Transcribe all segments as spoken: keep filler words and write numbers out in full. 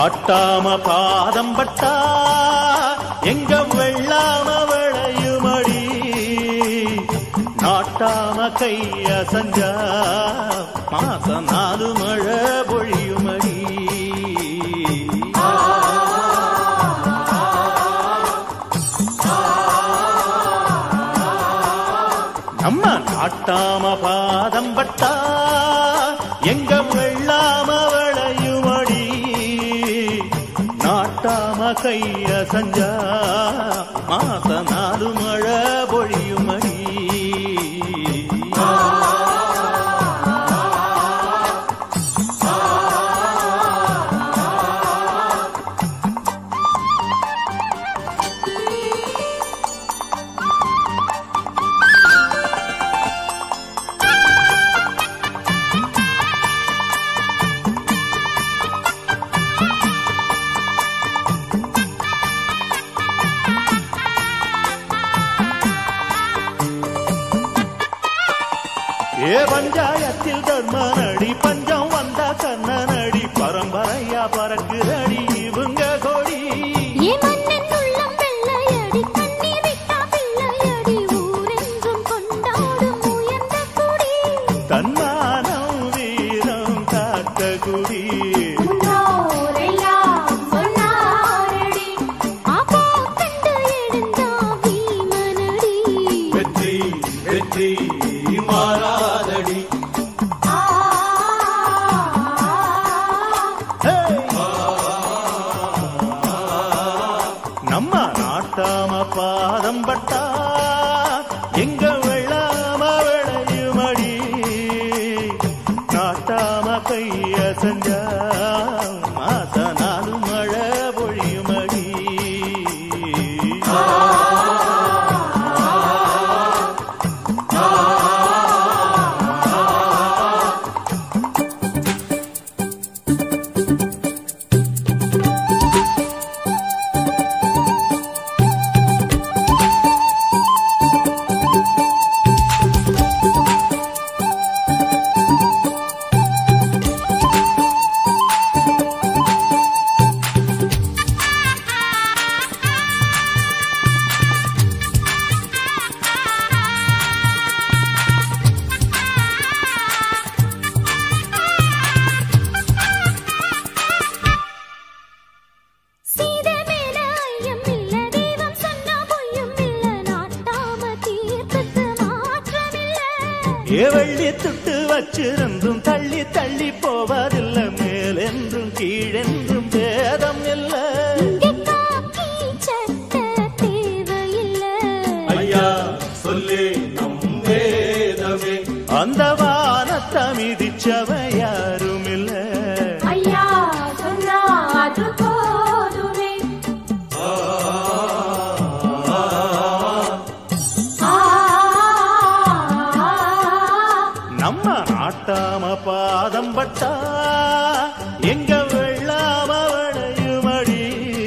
நாட்டாம பாதம் பட்டா எங்க வெள்ளாம விளையுமடி, நாட்டாம கைய சஞ்சா மாசம் நாலு மழை பொழியுமடி. நம்ம நாட்டாம பாதம் பட்டா எங்க வெள்ளாம விளையுமடி, நாட்டாம கைய சஞ்சா மாச நாலு மழை பொழியுமடி. ஏ பஞ்சாயத்தில் தர்மனடி, பஞ்சம் வந்தா கண்ணனடி, பரம்பரையா பறக்குதடி இவங்க கொடி. தன்மானம் வீரம் காத்த குடி. வெற்றி வெற்றி மாறாதடி. நம்ம நாட்டாம பாதம் பட்டா எங்க வெள்ளாம விளையுமடி, நாட்டாம கைய செஞ்சா மாச நாலு மழை பொழியுமடி. ஏ வள்ளி துட்டு வச்சிருந்தும் தள்ளி தள்ளி போவதில்லை, மேலென்றும் கீழென்றும் பேதம் இல்லை. ஐயா சொல்லி நம் வேதமே, அந்த வானத்தை மிதிச்சவ யாரும் இல்லை. ஐயா சொன்னா அது போதுமே. நம்ம நாட்டாம பாதம் பட்டா எங்க வெள்ளாம விளையுமடி,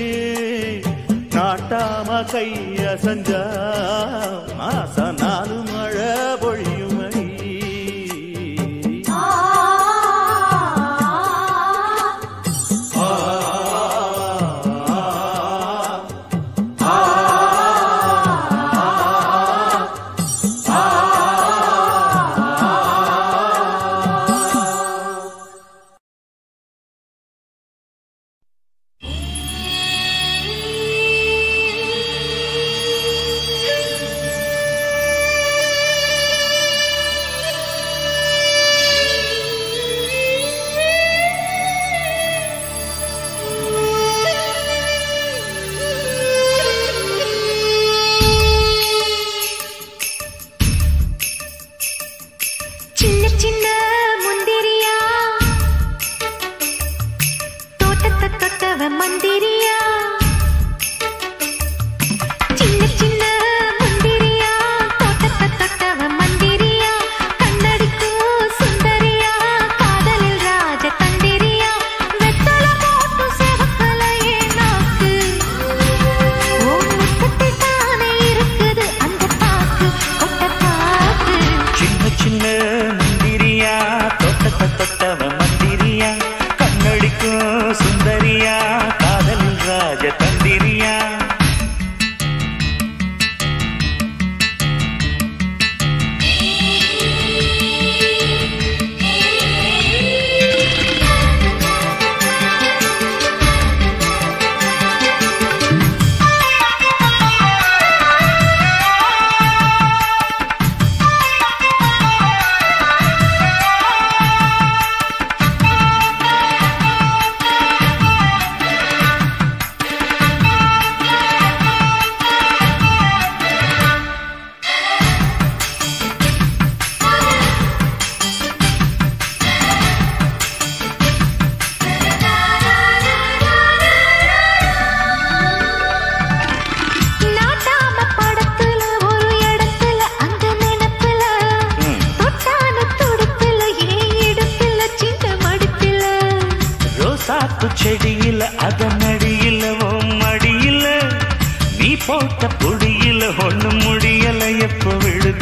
நாட்டாம கைய சஞ்சா மாச நாலு மழை பொழியுமடி. தொட்டவ மந்திரியா, கண்ணடிக்கும் சுந்தரியா.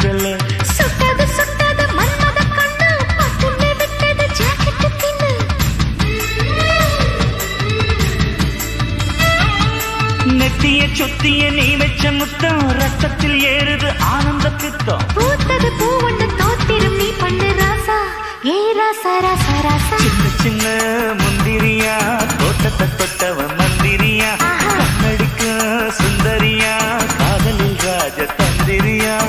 செல்ல. சுட்டது சுட்டது மன்மத கண்ணு பட்டுன்னு விட்டது ஜாக்கெட்டு பின்னு. நெத்திய சொத்திய நீ வச்ச முத்தம் ரத்தத்தில் ஏறுது ஆனந்த பித்தம். பூத்தது பூவண்ண தோத்திரம் நீ பண்ணு ராசா ஏ ராசா ராசா ராசா. சின்ன சின்ன முந்திரியா தோட்டத்தை தொட்டவன் மந்திரியா கண்ணடிக்க சுந்தரியா காதலில் ராஜ தந்திரியா.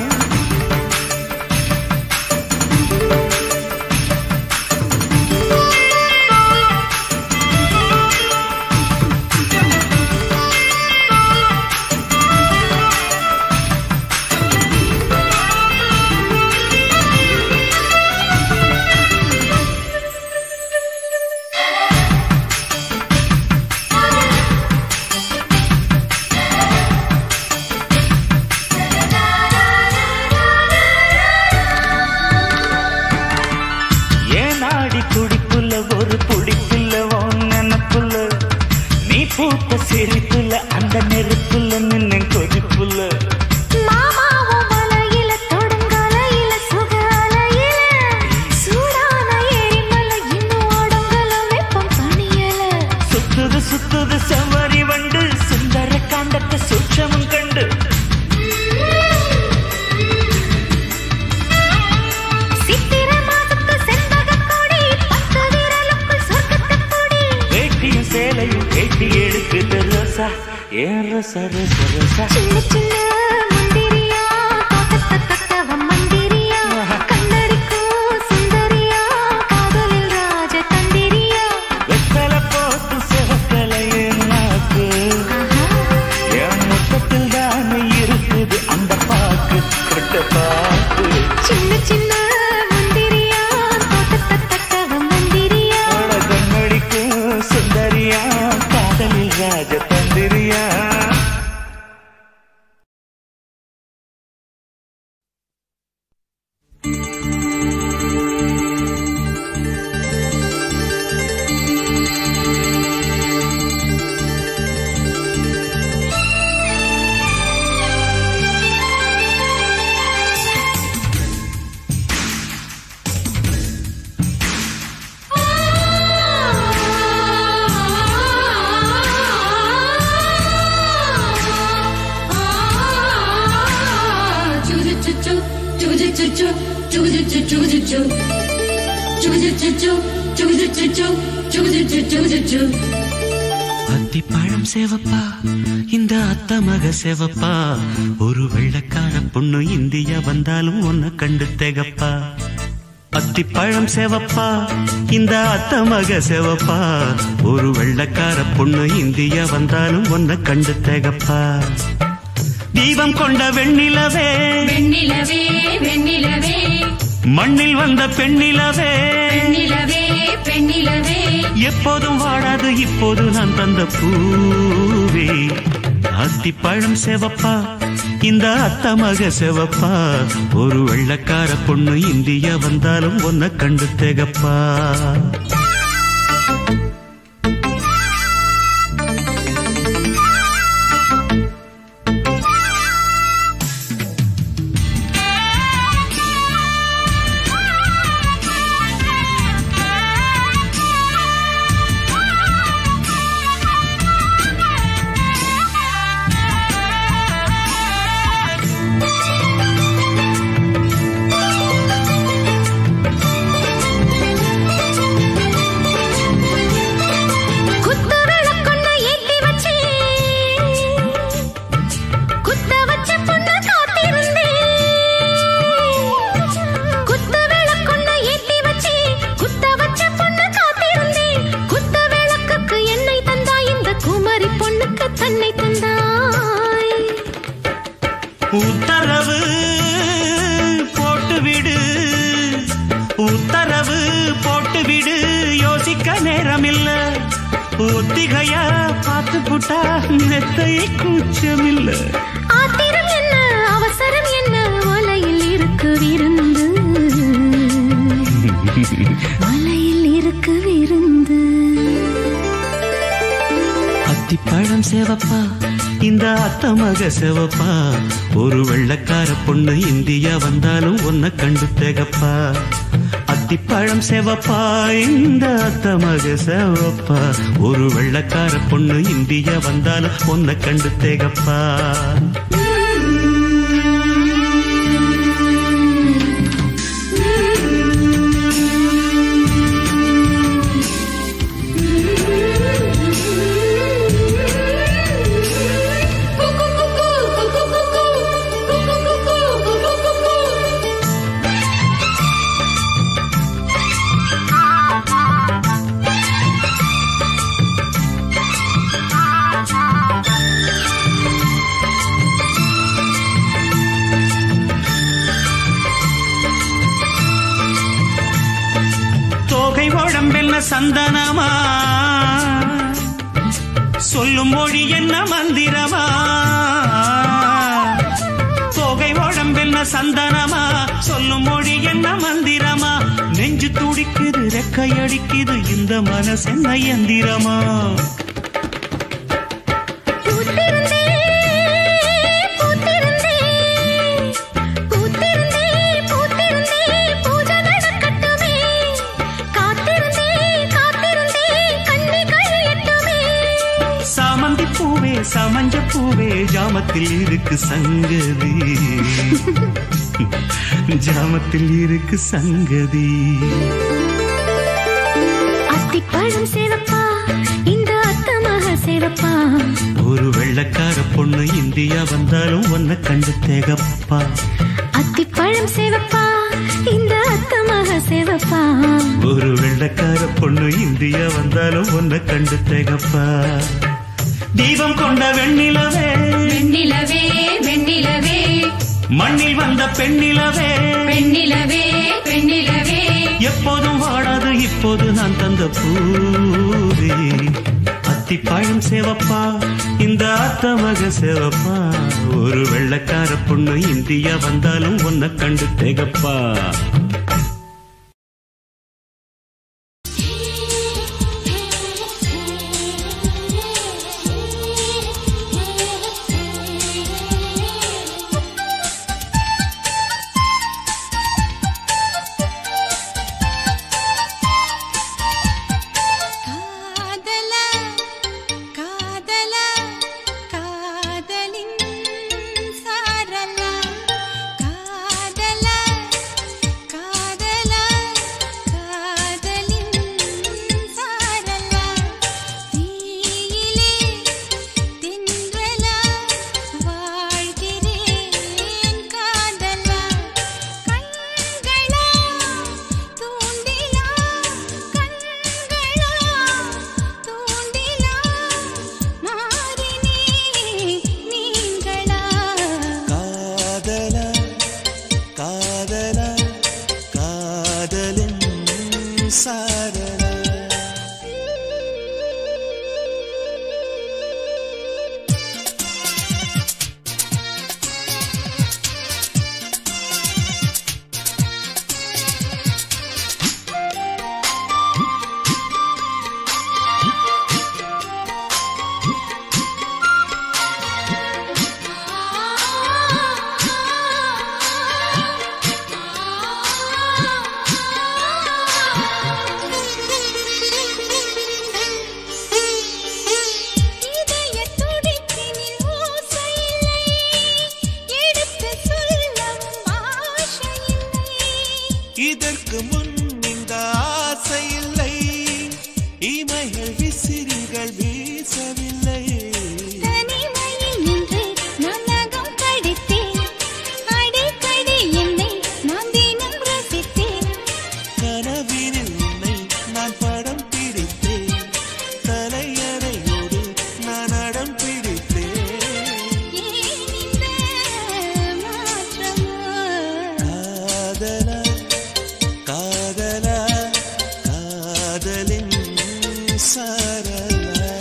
சிரிப்புல அந்த நெருப்புல நின்ன கொதிப்புல மாமாவும் வலையில தொடங்கலையில சுகலையில சூடான எரிமல இன்னும் ஓடங்கல வெப்பம் பணியல. சுத்துது சுத்துது செவ்வரி வண்டு சுந்தர காண்டத்தை சூட்சமும் கண்டு. சித்திர மாதத்து செண்பக கொடி பத்து விரலுக்குள் சொர்க்கத்தை கொடி. வேட்டியும் சேலையும் கேட்டி எடுக்குது ரோசா ஏன் ரோசா ரோசா ரோசா. சின்ன சின்ன முந்திரியா தோட்டத்தை தொட்டவன் மந்திரியா கண்ணடிக்கும் சுந்தரியா காதலில் ராஜ தந்திரியா. வெத்தல போட்டு சிவக்கல என் நாக்கு என் முத்தத்தில் தானே இருக்குது அந்த பாக்கு கொட்ட பாக்கு. சின்ன சின்ன முந்திரியா தோட்டத்தை தொட்டவன் மந்திரியா கண்ணடிக்கும் சுந்தரியா காதலில் ராஜ தந்திரியா. அத்திப்பழம் சேவப்பா இந்த அத்த மக சேவப்பா ஒரு வெள்ளக்கார பொண்ணு இந்தியா வந்தாலும் உன்னை கண்டு திகப்பா. அத்திப்பழம் சேவப்பா இந்த அத்த மக சேவப்பா ஒரு வெள்ளக்கார பொண்ணு இந்தியா வந்தாலும் உன்னை கண்டு திகப்பா. தீபம் கொண்ட வெண்ணிலவே வெண்ணிலவே வெண்ணிலவே மண்ணில் வந்த பெண்ணிலவே பெண்ணிலவே பெண்ணிலவே எப்போதும் வாடாது இப்போது நான் தந்த பூவே. அத்திப்பழம் சேவப்பா இந்த அத்த மக சேவப்பா ஒரு வெள்ளக்கார பொண்ணு இந்தியா வந்தாலும் ஒன்ன கண்டு திகப்பா. உத்தரவு போட்டுவிடு உத்தரவு போட்டுவிடு யோசிக்க நேரமில்ல. ஒத்திகையா பார்த்து புட்டா நெத்தை கூச்சமில்ல. ஆத்திரம் என்ன அவசரம் என்ன வலையில் இருக்கு விருந்து வலையில் இருக்கு விருந்து. அத்திப்பழம் சேவப்பா இந்த அத்த மக சேவப்பா ஒரு வெள்ளக்கார பொண்ணு இந்தியா வந்தாலும் ஒன்ன கண்டு திகப்பா. அத்திப்பழம் செவப்பா இந்த அத்த மக செவப்பா. ஒரு வெள்ளக்கார பொண்ணு இந்தியா வந்தாலும் ஒன்ன கண்டு திகப்பா. சந்தனமா சொல்லும் மொழி என்ன மந்திரமா. தோகை உடம்பென்ன சந்தனமா சொல்லும் மொழி என்ன மந்திரமா. நெஞ்சு துடிக்குது ரெக்கை அடிக்குது இந்த மனசு என்ன எந்திரமா. சமஞ்ச பூவே ஜாமத்தில் இருக்கு சங்கதி. ஜாமத்தில் இருக்கு சங்கதி. அத்திப்பழம் சேவப்பா இந்த அத்தமாக சேவப்பா. ஒரு வெள்ளக்கார பொண்ணு இந்தியா வந்தாலும் ஒன்ன கண்டு திகப்பா. அத்திப்பழம் சேவப்பா இந்த அத்தமாக சேவப்பா. ஒரு வெள்ளக்கார பொண்ணு இந்தியா வந்தாலும் ஒன்ன கண்டு திகப்பா. தீபம் கொண்ட வெண்ணிலவே வெண்ணிலவே வெண்ணிலவே மண்ணில் வந்த பெண்ணிலவே பெண்ணிலவே பெண்ணிலவே எப்போதும் வாடாது இப்போது நான் தந்த பூவே. அத்திப்பழம் சேவப்பா இந்த அத்த மக சேவப்பா. ஒரு வெள்ளக்கார பொண்ணு இந்தியா வந்தாலும் ஒன்ன கண்டு திகப்பா. இதற்கு முன் இந்த ஆசை இல்லை, இமைகள் விசிறிகள் வீசவில்லை. தனிமையில் நின்று நான் நகம் கடித்தேன், அடிக்கடி என்னை நான் தினம் ரசித்தேன். கனவினில் உன்னை நான் படம் பிடித்தேன், தலையணையோடு நான் அடம் பிடித்தேன். ஏன் இந்த மாற்றமோ? காதலா காதலா காதலின் சாரலா.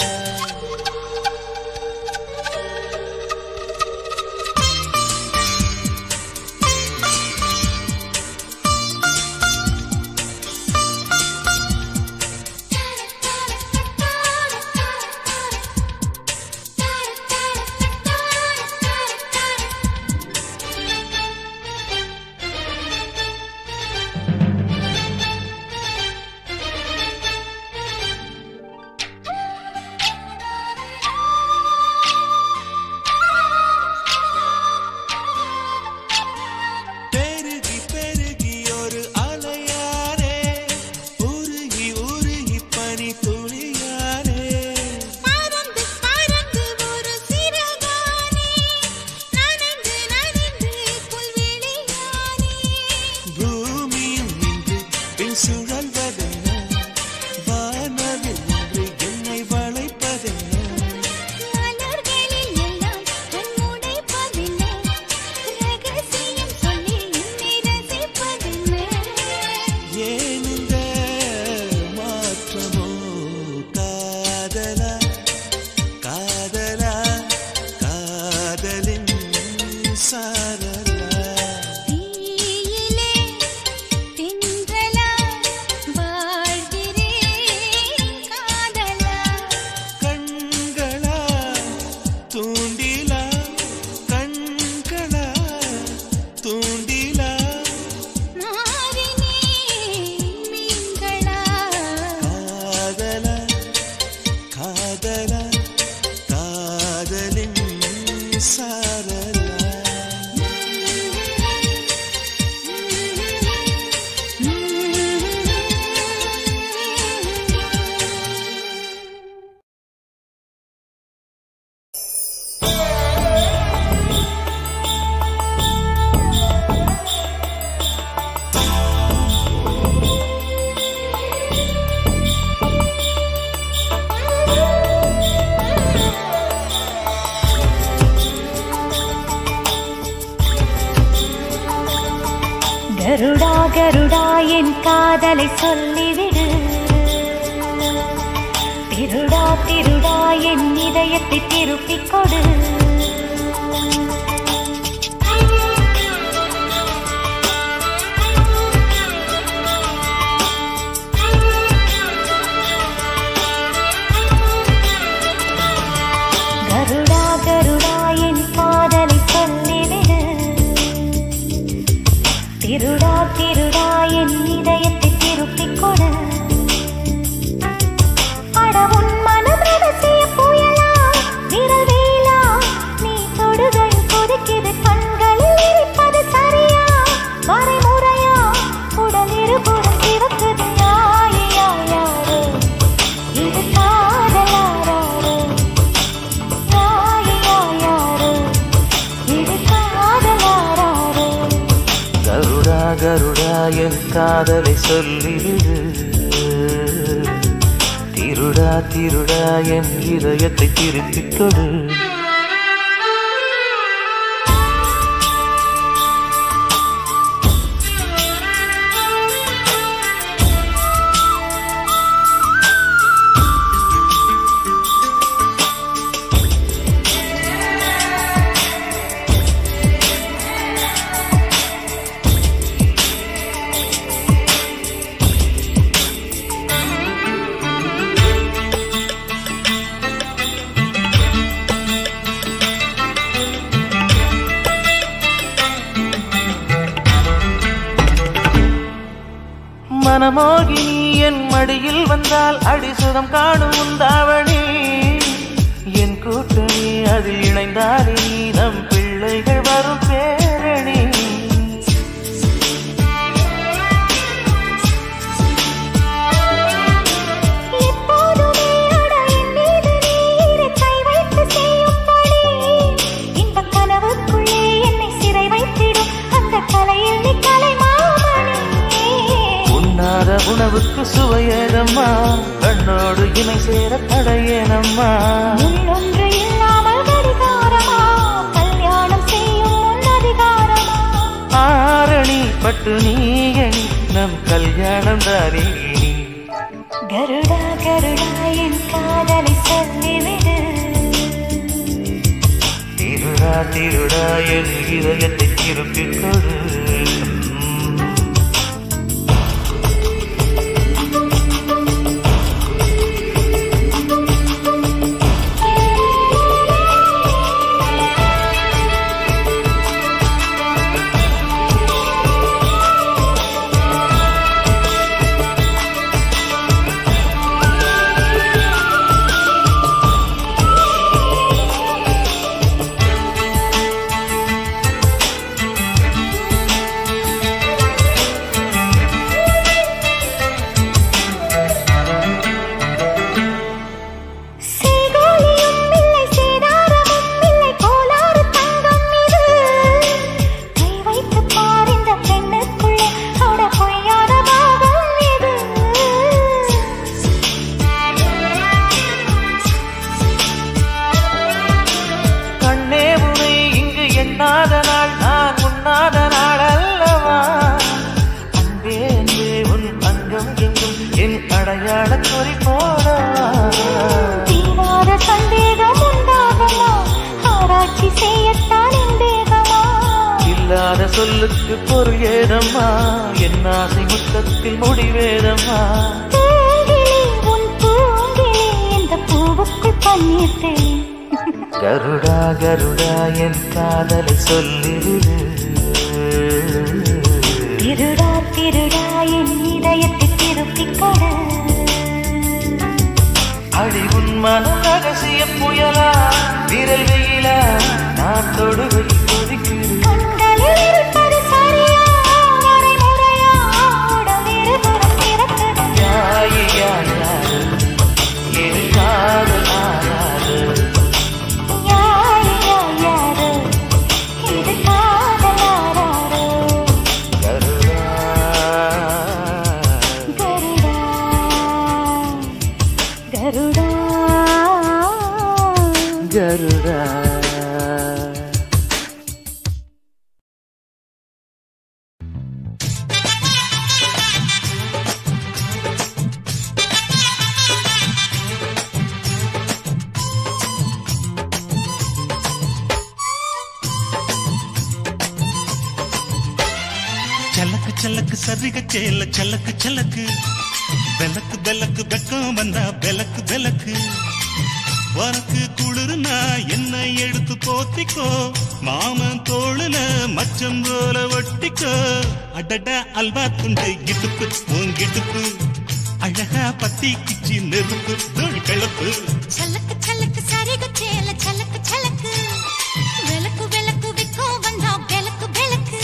சுழல்வதென்ன வானவில் ஒன்று என்னை வளைப்பதென்ன மலர்களில் எல்லாம் கண்முடைப்பதென்ன ரகசியம் சொல்லி என்னை ரசிப்பதென்ன ஏன் இந்த மாற்றமோ காதலா காதலா காதலின் சாரலா தீயிலே தென்றலா வாழ்கிறேன் காதலா கண்களா தூண்டிலா கண்களா தூண்டிலா மாறினே மீன்களா காதலா காதலா காதலின் சாரலா கருடா கருடா என் காதலை சொல்லிவிடு திருடா திருடா என் இதயத்தை திருப்பிக் கொடு கருடா கருடா என் காதலை சொல்லிவிடு திருடா திருடா என் இதயத்தை திருப்பிக் கொடு அட உன் மனம் ரகசிய புயலா விரல் வேலா நீ தொடுகையில் கொதிக்குது கண்களில் இருப்பது சரியா வரைமுறையா உடல் இருபுறம் சிவக்குது யாரோ இது காதலாரோ யாரோ இது காதலாரோ கருடா கருடா என் காதலை சொல்லிவிடு திருடா திருடா என் இதயத்தை திருப்பிக் கொடு மனமோகினி என் மடியில் வந்தால் அடிசுதம் காணும் உந்தாவணி என் கூட்டணி அதில் இணைந்தாலே நம் பிள்ளைகள் வரும் பேரணி எப்போதுமே அட என் மீது நீரை கை வைத்து செய்யும்படி இந்த கனவுக்குள்ளே என்னை சிறை வைத்திடும் அந்த கலையில் நீ கலைமாமணி உண்ணாத உணவுக்கு சுவையேதம்மா கண்ணோடு இணை சேர தடையேனம்மா உள்ளொன்று இல்லாமல் கடிகாரமா கல்யாணம் செய்யும் உன் அதிகாரமா ஆரணி பட்டு நீயணி நம் கல்யாணம் தானே நீ கருடா கருடா என் காதலை சொல்லிவிடு திருடா திருடா என் இதயத்தை திருப்பிக் கொடு சொல்லுக்கு பொருள் ஏதம்மா, என் ஆசை முத்தத்தில் முடிவேதம்மா. உன் பூங்கிலே இந்த பூவுக்குள் பண்ணிட்டே. கருடா கருடா என் காதலை சொல்லிடு. திருடா திருடா என் இதயத்தை திருப்பிக் கொடு. அடி உன் மனம் ரகசிய புயலா, விரல் வெயிலா, நான் தொடுவை கொதிக்கிறேன். கண்களில் இருப்பது சரியா, முறைமுறையா, உடலிருபுறம் பிறப்பது. யாய் யாய் யாரு, என் காதல் ஆராது. யாரு யார் யாரு, இது காதல் ஆராரோ. கருடா கருடா கருடா கருடா. சலக்கு சலக்கு சரிக சேல சலக்கு சலக்கு, பெலக்கு பெலக்கு வெக்கம் வந்தா பெலக்கு பெலக்கு. உனக்கு குளிர்னா என்னை எடுத்து போத்திக்கோ, மாமன் தோளுல மச்சம் போல ஒட்டிக்கோ. அடட அல்வா துண்டு இடுப்பு உங்கிடுப்பு, அழகா பத்தி கிச்சி நெருப்பு தோல் கிளப்பு. சலக்கு சலக்கு சரிக சேல சலக்கு சலக்கு, விளக்கு விளக்கு விக்கும் வந்தா விளக்கு விளக்கு.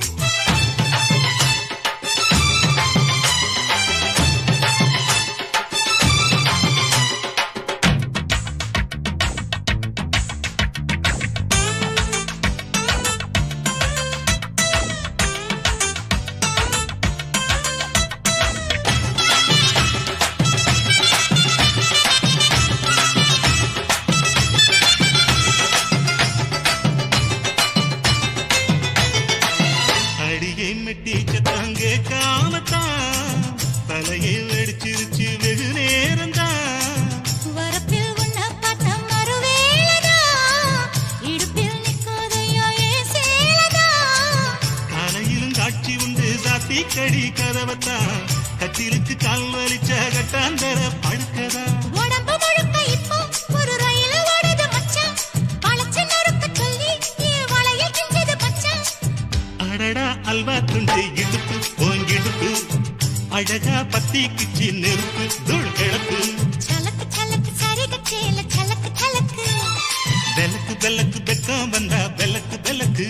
அடியை மெட்டிச்ச தங்க காமத்தான், தலையை வெடிச்சிருச்சு வெகு நேரம்தான். வரப்பில் உன்ன பார்த்த மறுவேளதா, இடுப்பில் நிற்காதையா ஏன் சேலதா. காலையிலும் காட்சி உண்டு சாத்தி கடி கதவத்தான், கட்டிலுக்கு கால் வலிச்ச கட்டாந்தர படுக்கதா. உடம்பு முழுக்க இப்போ ஒரு ரயில் ஓடுது மச்சான், வளைச்சு நறுக்க சொல்லி என் வளையல் கிஞ்சது மச்சான். அடடா அல்வா துண்டு இடுப்பு ஓங்கிடுப்பு, அழகா பத்தி கிச்சி நெருப்பு தூள் கிளப்பு. சலக்கு சலக்கு சரிக சேல சலக்கு சலக்கு, பெலக்கு பெலக்கு வெக்கம் வந்தா பெலக்கு பெலக்கு.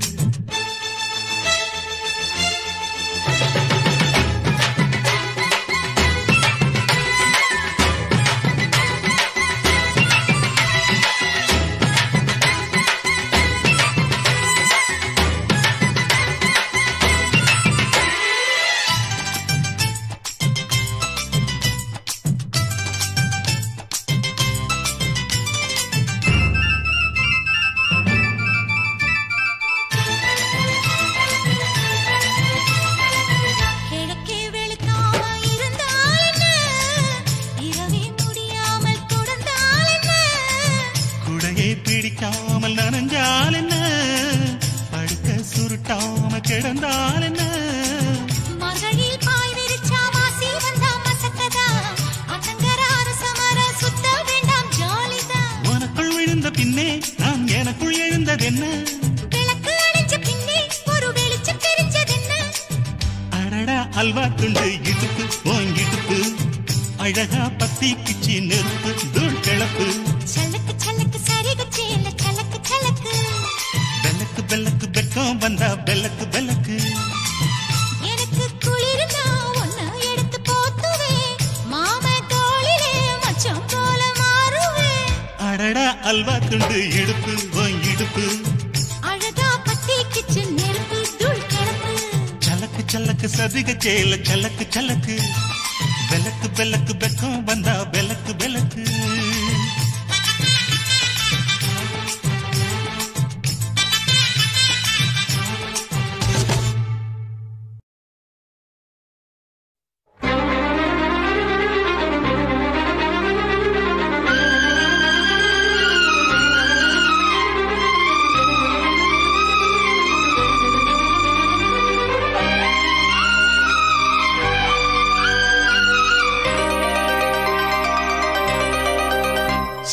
கிழக்கே வெளுக்காம இருந்தால் என்ன, இரவே முடியாமல் தொடர்ந்தால் என்ன. குடையை பிடிக்காமல் நனைஞ்சால் என்ன, படுக்க சுருட்டாம கிடந்தால் என்ன. மகளில் பாய் விரிச்சா வாசி வந்தா மசக்கதா, அத்தங்கர அரசமர சுத்த வேண்டாம் ஜாலிதா. உனக்குள் விழுந்த பின்னே நான் எனக்குள் எழுந்ததென்ன, விளக்கு அணைஞ்ச பின்னே ஒரு வெளிச்சம் தெரிஞ்சதென்ன. அடடா அல்வா துண்டு இடுப்பு ஓங்கிடுப்பு, அழகா பத்தி கிச்சி நெருப்பு தூள் கிளப்பு. சலக்கு சலக்கு சரிக சேல சலக்கு சலக்கு, பெலக்கு பெலக்கு வெக்கம் வந்தா பெலக்கு பெலக்கு. எனக்கு குளிர்னா ஒன்ன எடுத்து போத்துவேன், மாமன் தோளிலே மச்சம் போல மாறுவேன். அடடா அல்வா துண்டு இடுப்பு ஓங்கிடுப்பு, அழகா பத்தி கிச்சு நெருப்பு தூள் கிளப்பு. சலக்கு சலக்கு சதிக சேல சலக்கு சலக்கு, பெலக்கு பெலக்கு வெக்கம் வந்தா பெலக்கு பெலக்கு.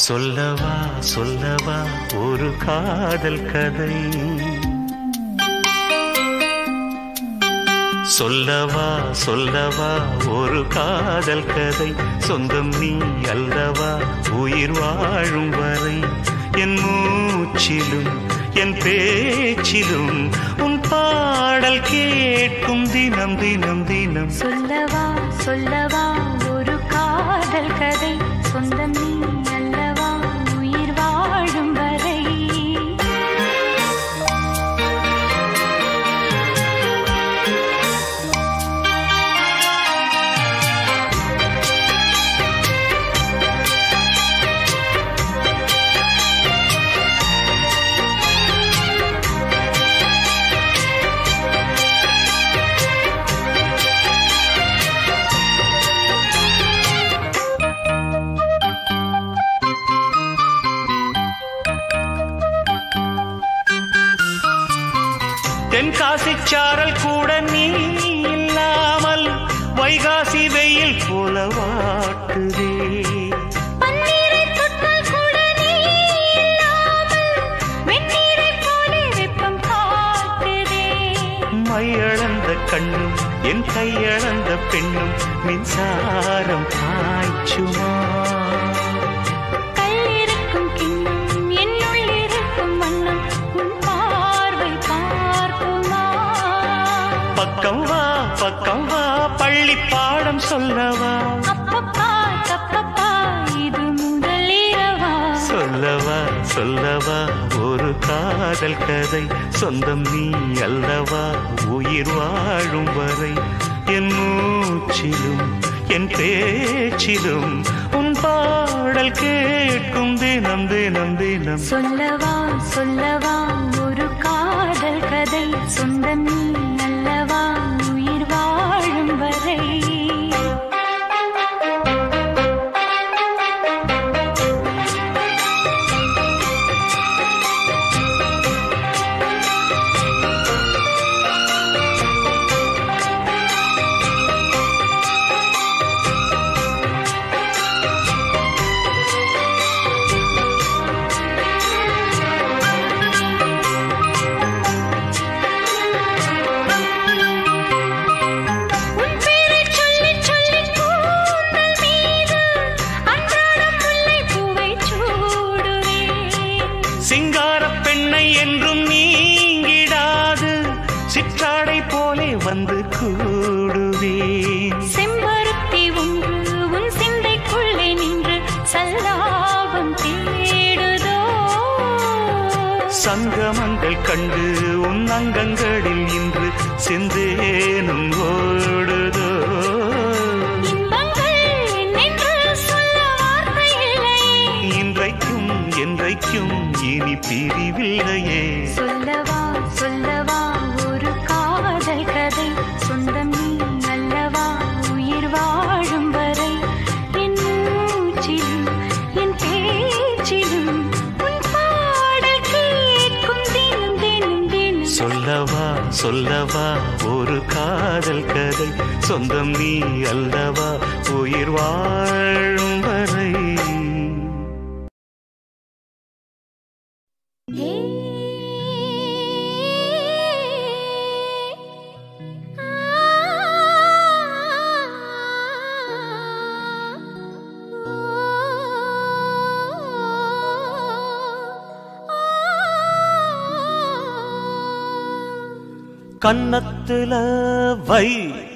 சொல்லவா சொல்லவா ஒரு காதல் கதை சொல்லவா சொல்லவா ஒரு காதல் கதை சொந்தம் நீ அல்லவா உயிர் வாழும் வரை என் மூச்சிலும் என் பேச்சிலும் உன் பாடல் கேட்கும் தினம் தினம் தினம் சொல்லவா சொல்லவா ஒரு காதல் கதை சொந்தம் நீ அல்லவா உயிர் வாழும் வரை தென்காசி சாரல் கூட நீ இல்லாமல் வைகாசி வெயில் போல வாட்டுதே பன்னீரை தொட்டால் கூட நீ இல்லாமல் வெந்நீரை போல வெப்பம் காட்டுதே மையளந்த கண்ணும் என் கையளந்த பெண்ணும் மின்சாரம் பாய்ச்சுமா கல்லிருக்கும் கிண்ணம் என்னுள் இருக்கும் வண்ணம் உன் பார்வை பார்க்குமா பக்கம் வா பக்கம் வா பள்ளி பாடம் சொல்லவா அப்பப்பா தப்பப்பா இது முதல் இரவா சொல்லவா சொல்லவா ஒரு காதல் கதை சொந்தம் நீ அல்லவா உயிர் வாழும் வரை என் மூச்சிலும் என் பேச்சிலும் உன் பாடல் கேட்கும் தினம் தினம் தினம் சொல்லவா சொல்லவா ஒரு காதல் கதை சொந்தம் நீ அல்லவா உயிர் வாழும் வரை சிங்கார பெண்ணை என்றும் நீங்கிடாது சிற்றாடை போலே வந்து கூடுவேன் செம்பருத்தி ஒன்று உன் சிந்தைக்குள்ளே நின்று சல்லாபம் தேடுதோ சங்கமங்கள் கண்டு உன் அங்கங்களில் இன்று செந்தேனும் ஓடுதோ இன்பங்கள் என்னென்று சொல்ல வார்த்தை இல்லையே இன்றைக்கும் என்றைக்கும் இனி பிரிவில்லையே சொல்லவா சொல்லவா ஒரு காதல் கதை சொந்தம் நீ அல்லவா உயிர் வாழும் வரை என் மூச்சிலும் என் பேச்சிலும் உன் பாடல் கேட்கும் தினம் தினம் தினம் சொல்லவா சொல்லவா ஒரு காதல் கதை சொந்தம் நீ அல்லவா உயிர் வாழும் வரை கன்னத்துல வை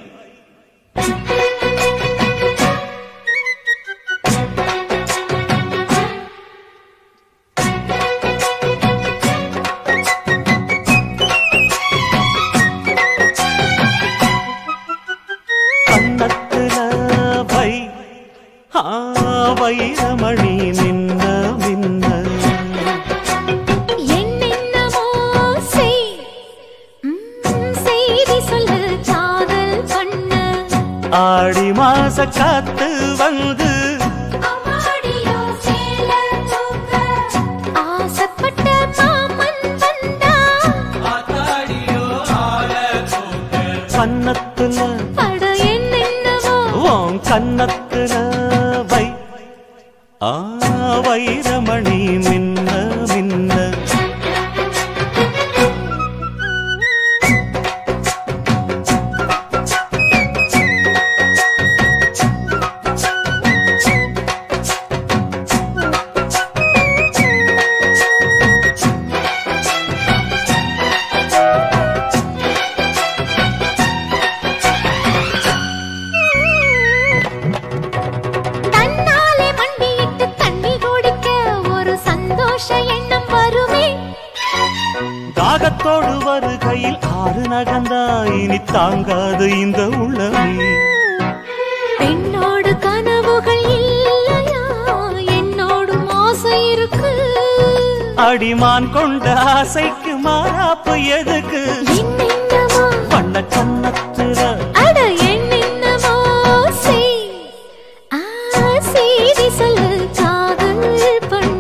கன்னத்துல வை வைரமணி நின்ன மின்ன என்னென்னமோ செய் செய்தி சொல்லு காதல் பண்ண ஆடி மாச காத்து வந்து அம்மாடியோ சேல தூக்க ஆசைப்பட்ட மாமன் வந்தா ஆத்தாடியோ ஆல தூக்க கன்னத்துல பட என்னென்னவோ உன் கன்னத்துல வை ஆ வைர காத்தோடு வருகையில் ஆறு நகந்தா இனி தாங்காது இந்த உள்ளமே. பெண்ணோடு கனவுகள் இல்லையா, என்னோடும் ஆசை இருக்கு. அடிமான் கொண்ட ஆசைக்கு மாறாப்பு எதுக்கு? என்னென்னமோ பண்ண கண்ணத்துல அட என்னென்னமோ செய். ஆ, செய்தி சொல்லு காதல் பண்ண.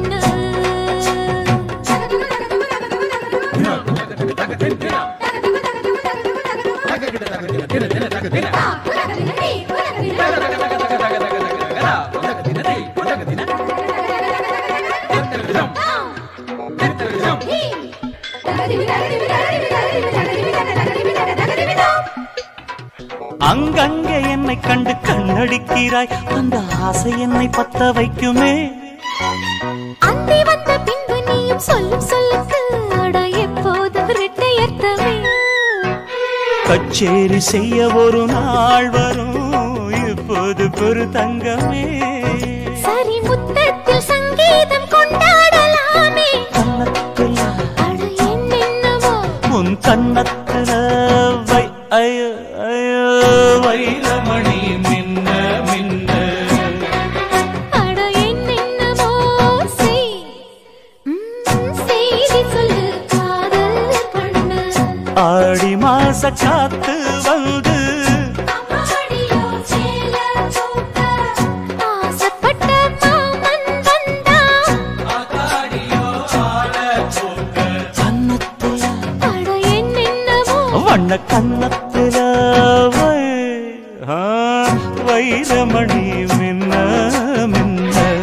அங்கங்கே என்னை கண்டு கண்ணடிக்கிறாய், அந்த ஆசை என்னை பத்த வைக்குமே. அந்தி வந்த பின்பு நீயும் சொல்லும் சொல்லுக்கு அட எப்போதும் இரட்டையர்த்தமே. கச்சேரி செய்ய ஒரு நாள் வரும், இப்போது பெரு தங்கமே. சரி முத்தத்தில் சங்கீதம் கொண்டாடலாமே. கன்னத்துல அட என்னென்னவோ உன் கன்னத்துல வை ஐயோ ஐயோ வைரமணி மின்ன மின்ன. அட என்னென்னவோ செய். ம், செய்தி சொல்லு காதல் பண்ண. ஆடி மாச காத்து வந்து அம்மாடியோ சேல தூக்க ஆசைப்பட்ட மாமன் வந்தா. கன்னத்துல அட என்னென்னவோ வண்ண கன்னத்துல வை ஆ, வைரமணி மின்ன மின்ன.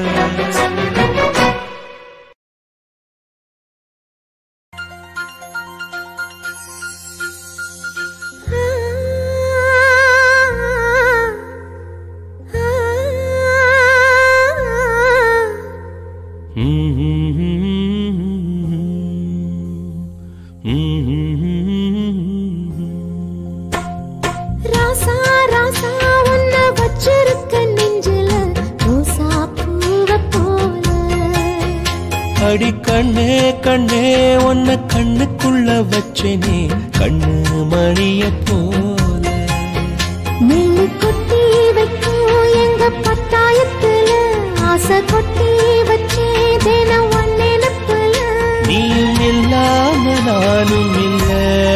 ராசா ராசா உன்னை வச்சிருக்க நெஞ்சில ரோசா பூவை போல. அடி கண்ணே கண்ணே உன்னை கண்ணுக்குள்ள வச்சேனே கண்ணு மணிய போல. நெல்லு கொட்டி வைக்கும் எங்க பத்தாயத்துல ஆசை கொட்டி வச்சே தினம் ஒன் நினைப்புல. நீயும் இல்லாம நானும் இல்ல.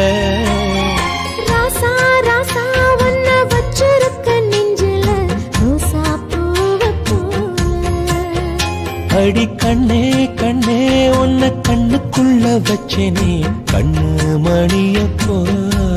ராசா ராசா உன்னை வச்சிருக்க நெஞ்சில ரோசா பூவை போல. அடி கண்ணே கண்ணே உன்னை கண்ணுக்குள்ள வச்சேனே கண்ணு மணிய போல.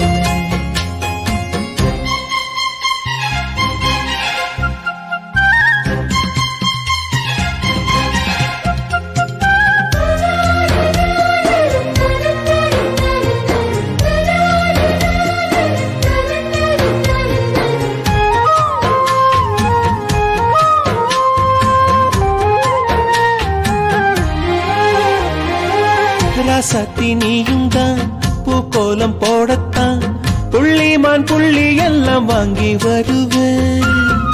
ராசாத்தி நீயும் தான் பூக்கோலம் போடத்தான் புள்ளிமான் புள்ளி எல்லாம் வாங்கி வருவேன்.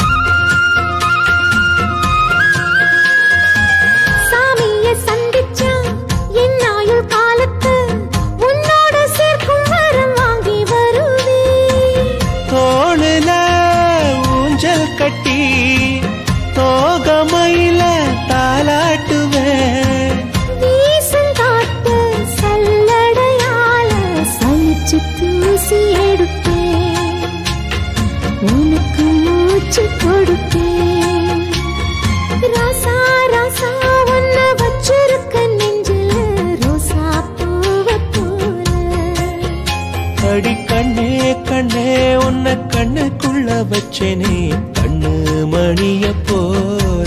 சாமிய சந்திச்சா என் ஆயுள் காலத்து உன்னோட சேர்க்கும் வரம் வாங்கி வருவேன். தோளுல ஊஞ்சல் கட்டி தோகமையில தாலாட்டுவேன். வீசும் காத்து சல்லடையால சலிச்சு தூசி எடுப்பேன். உனக்கு மூச்சு கொடுப்பேன். ராசா ராசா உன்னை வச்சிருக்க நெஞ்சில ரோசா பூவை போல. அடி கண்ணே கண்ணே உன்னை கண்ணுக்குள்ள வச்சேனே கண்ணு மணிய போல.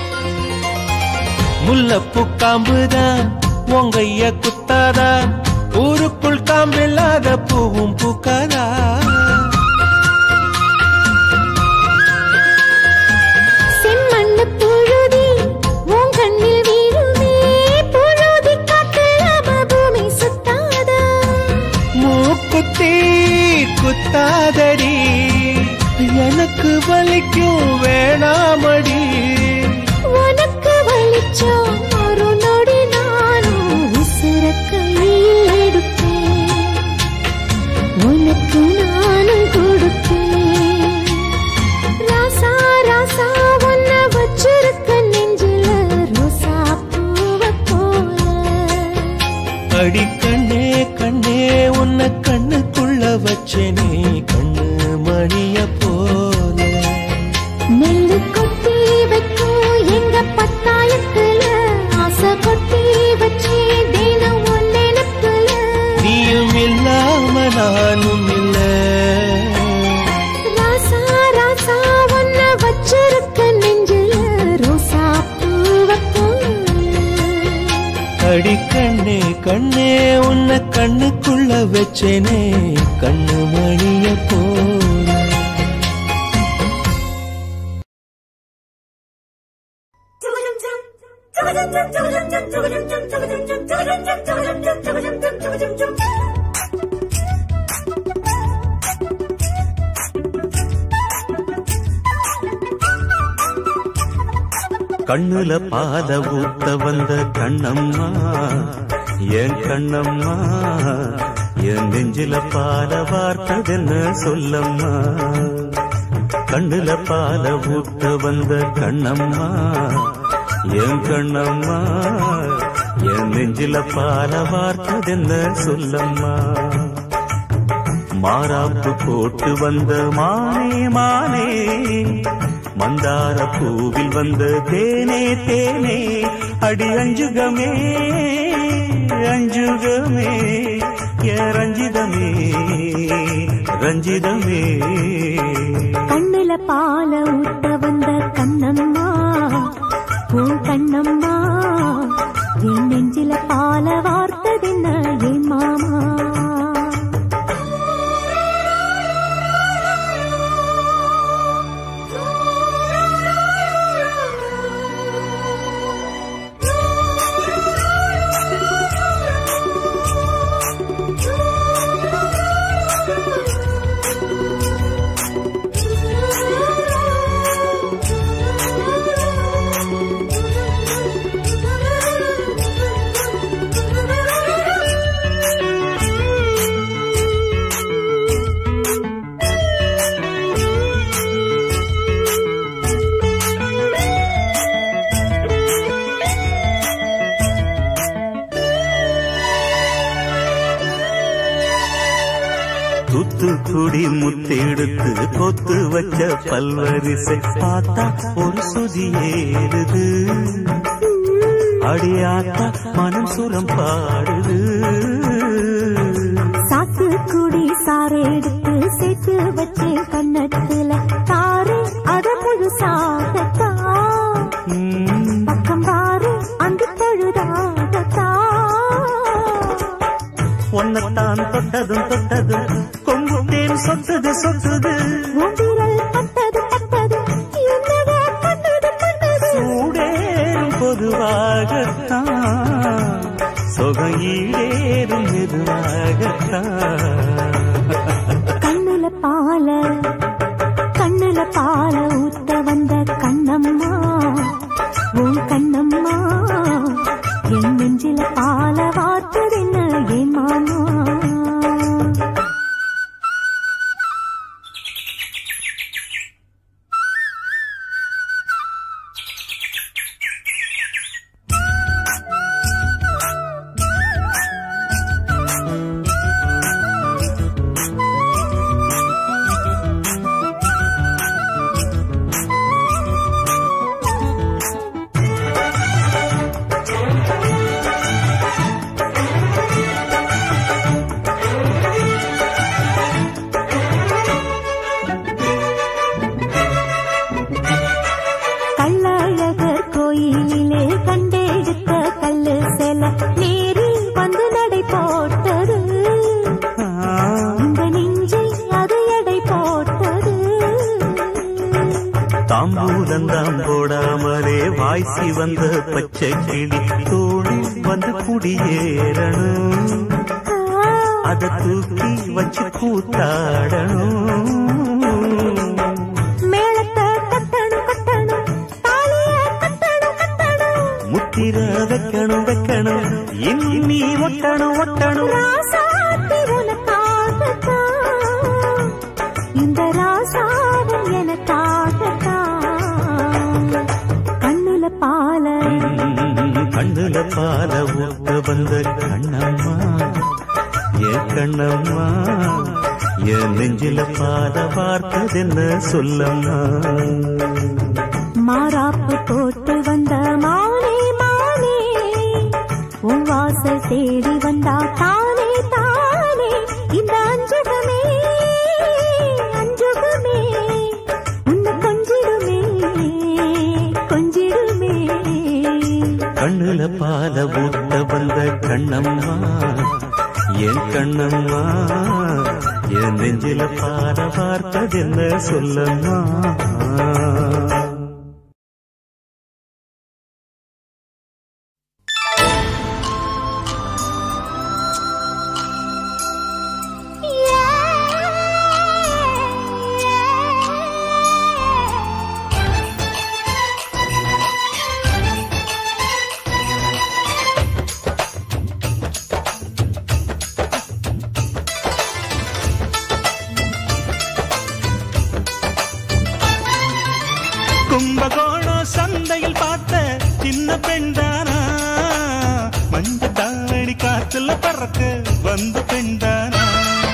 முல்லப்பூ காம்புதான் உங்கைய குத்தாதா ஊருக்குள் காம்பில்லாத பூவும் பூக்காதா செம்மண்ணு புழுதி உன் கண்ணில் வீழுமே புழுதி காத்துல பூமி சுத்தாதா மூக்குத்தி குத்தாதடி எனக்கு வலிக்கும் வேணாமடி உனக்கு வலிச்சோ ஒரு நொடி நானும் உசுர கையில் எடுப்பேன் உனக்கு நானும் கொடுப்பேன் ராசா ராசா உன்ன வச்சிருக்க நெஞ்சில ரோசா பூவ போல அடி கண்ணே கண்ணே உன்னை கண்ணுக்குள்ள வச்சேனே கண்ணு மணிய போல நெல்லு கொட்டி வைக்கும் எங்க பத்தாயத்துல ஆசை கொட்டி வச்சே தினம் உன் நினைப்புல நீயும் இல்லாம நானும் இல்ல ராசா ராசா உன்ன வச்சிருக்க நெஞ்சில ரோசா பூவ போல அடி கண்ணே கண்ணே உன்னை கண்ணுக்குள்ள வச்சேனே கண்ணு மணிய போல கண்ணுல பாத ஊத்த வந்த கண்ணம்மா என் கண்ணம்மா என் நெஞ்சில பால வார்த்ததென்ன சொல்லம்மா கண்ணுல பால ஊத்த வந்த கண்ணம்மா என் கண்ணம்மா என் நெஞ்சில பால வார்த்ததென்ன சொல்லம்மா மாறாப்பு போட்டு வந்த மானே மானே மந்தார பூவில் வந்த தேனே தேனே அடி அஞ்சுகமே அஞ்சுகமே ஏ ரஞ்சிதமே ரஞ்சிதமே கண்ணுல பால ஊத்த வந்த கண்ணம்மா உன் கண்ணம்மா என் நெஞ்சில பால வார்த்ததென்ன என் மாமா தூத்துக்குடி முத்தெடுத்து கொத்து வச்ச பல்வரிசை பார்த்தா ஒரு சுதி ஏறுது அடியாத்தா மனம் சுரம் பாடுது சாத்துக்குடி சாறு எடுத்து சேர்த்து வச்சு கண்ணத்துல தாரு அத முழுசாகத்தா பக்கம் பாரு அந்த தழுதாகத்தா ஒன்னத்தான் தொட்டதும் தொட்டதும் கொங்கு தேன் சொத்துது சொத்துது உதிரல் பட்டது பட்டது என்னவோ பண்ணது பண்ணது சூடேறும் பொதுவாகத்தான் சொகம் ஈடேறும் மெதுவாகத்தான் கண்ணுல பால கண்ணுல பால ஊத்த வந்த கண்ணம்மா உன் கண்ணம்மா என் நெஞ்சில பால வார்த்ததென்ன என் மாமா தாம்பூலந்தாம் போடாமலே வாய்ச்சி வந்த பச்சை கிளி தோழி வந்து குடியேறணும், அதை தூக்கி வச்சு கூத்தாடணும். மேளத்தை கட்டணும் கட்டணும், தாலிய கட்டணும் கட்டணும், முத்திர வைக்கணும் வைக்கணும், இன்னி ஒட்டணும் ஒட்டணும். ராசாத்தி உனக்காகத்தான், இந்த ராசாவும் எனக்காகத்தான். கண்ணுல பால கண்ணுல பால ஊத்த வந்த கண்ணம்மா, என் கண்ணம்மா, என் நெஞ்சில பாத பார்த்ததென்ன சொல்லம்மா. மாறாப்பு போட்டு வந்த மானே மானே, உன் வாசல் தேடி வந்தா தானே தானே. இந்த அஞ்சுகமே அஞ்சுகமே, உன்னை கொஞ்சிடுமே கொஞ்சிடுமே. கண்ணுல பால ஊத்த வந்த கண்ணம்மா, என் கண்ணம்மா, என் நெஞ்சில பாத பார்த்ததென்ன சொல்லம்மா. கும்பகோணம் சந்தையில் பார்த்த சின்ன பெண்தானா, மஞ்ச தாவணி காத்துல பறக்க வந்த பெண்தானா.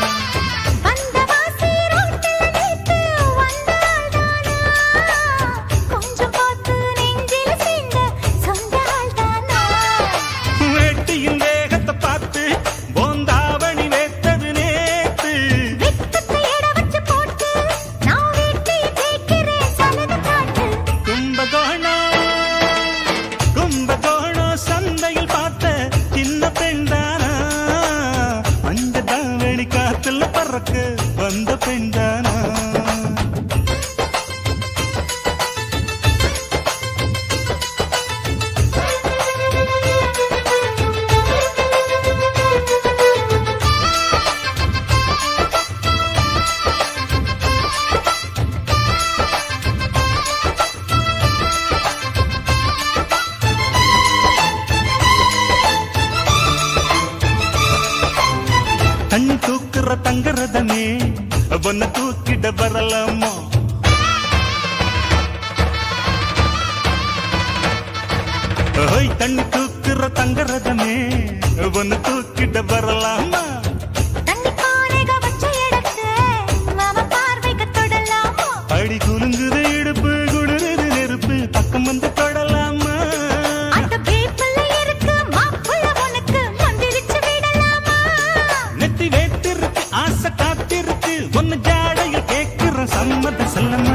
வேட்டியின் வேகத்தை பார்த்து போந்தாவணி வேத்தது நேத்து. கும்பகோணம் சந்தையில் பார்த்த சின்ன பெண்தானா, மஞ்ச தாவணி காத்துல பறக்க வந்த பெண்தானா. தண்ணி தூக்குற தங்கரதமே, ஒன்ன தூக்கிட வரலாமா. ஓய் தண்ணி தூக்குற தங்கரதமே, ஒன்ன தூக்கிட வரலாமா. அடி குலுங்குற இடுப்பு குடுறது நெருப்பு, பக்கம் வந்து தொடலாமா. நெத்தி வேத்திருக்கு ஆசை காத்திருக்கு, ஒன்னு ஜாடையில் கேட்கிற சம்மத சொல்லமா.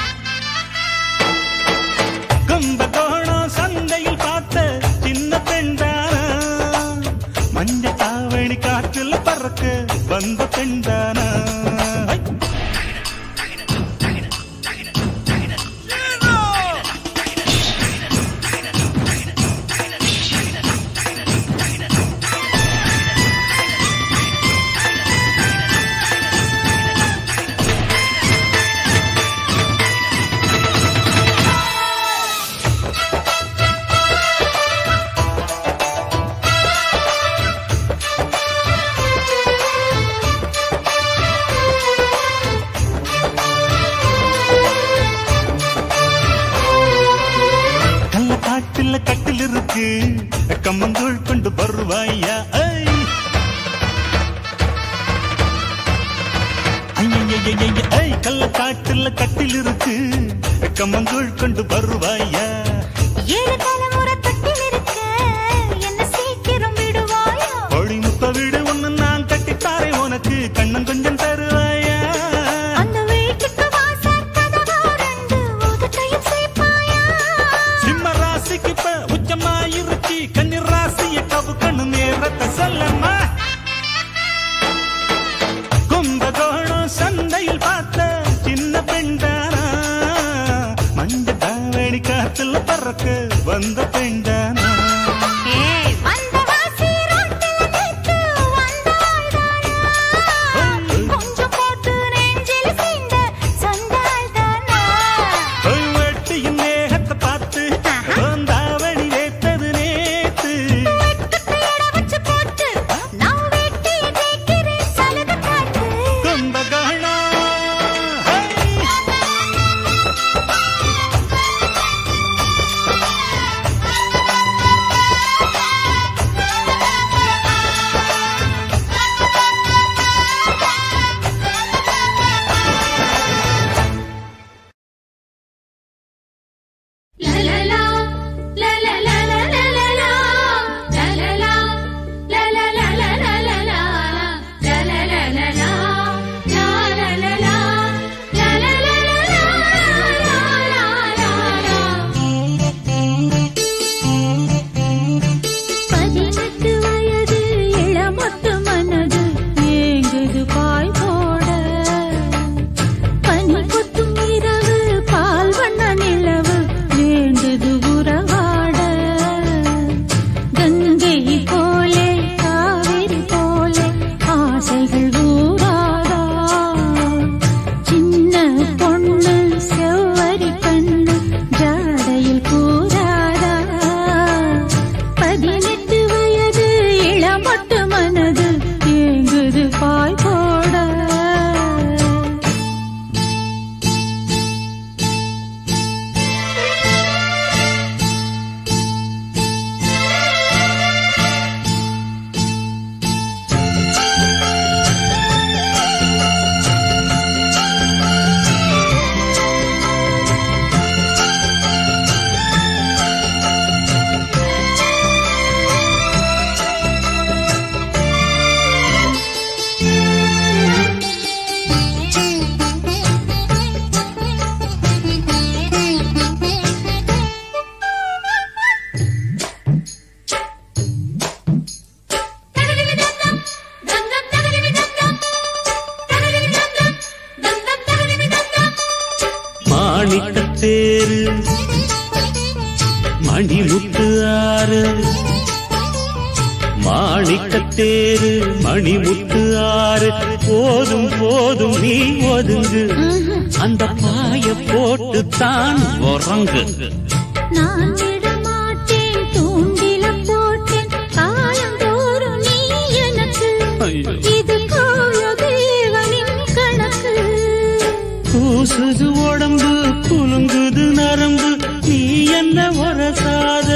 கும்பகோணம் சந்தையில் பார்த்த சின்ன பெண்தானா, மஞ்ச தாவணி காற்றுல பறக்க வந்த பெண்தானா. கள்ளக்காட்டுல கட்டில் இருக்கு, கம்மங்கூழ் கொண்டு வருவாயா. கள்ளக்காட்டுல கட்டில் இருக்கு, கம்மங்கூழ் கொண்டு வருவாயா. ஏழு தலைமுறை தொட்டில் இருக்க, என்ன சீக்கிரம் விடுவாயா. ஒளி முத்த வீடு ஒண்ணு நான் கட்டித்தாரே உனக்கு, கண்ணம் கொஞ்சம் தருவாயா. அந்த வீட்டுக்கு வாசல் கதவா ரெண்டு, உதட்டையும் சேர்ப்பாயா. சிம்ம ராசிக்கு இப்ப உச்சமாயிருச்சு, கன்னி ராசிய கவு கண்ணு நேரத்தை சொல்லம்மா. கும்பகோணம் சந்தையில் பார்த்த சின்ன பெண்தானா, காத்துல பறக்க வந்த பெண்டானா தேரு மணிமுத்து ஆறு மாணிக்கத்தேரு மணிமுத்து ஆறு போதும் போதும் நீ ஒதுங்கு அந்த பாய போட்டு தான் உறங்கு நான் விடமாட்டேன் தூண்டில போட்டேன் காலந்தோறும் நீ எனக்கு இது கோல தேவனின் கணக்கு பூசுது உடம்பு குலுங்குது நரம்பு நீ என்ன வரசாத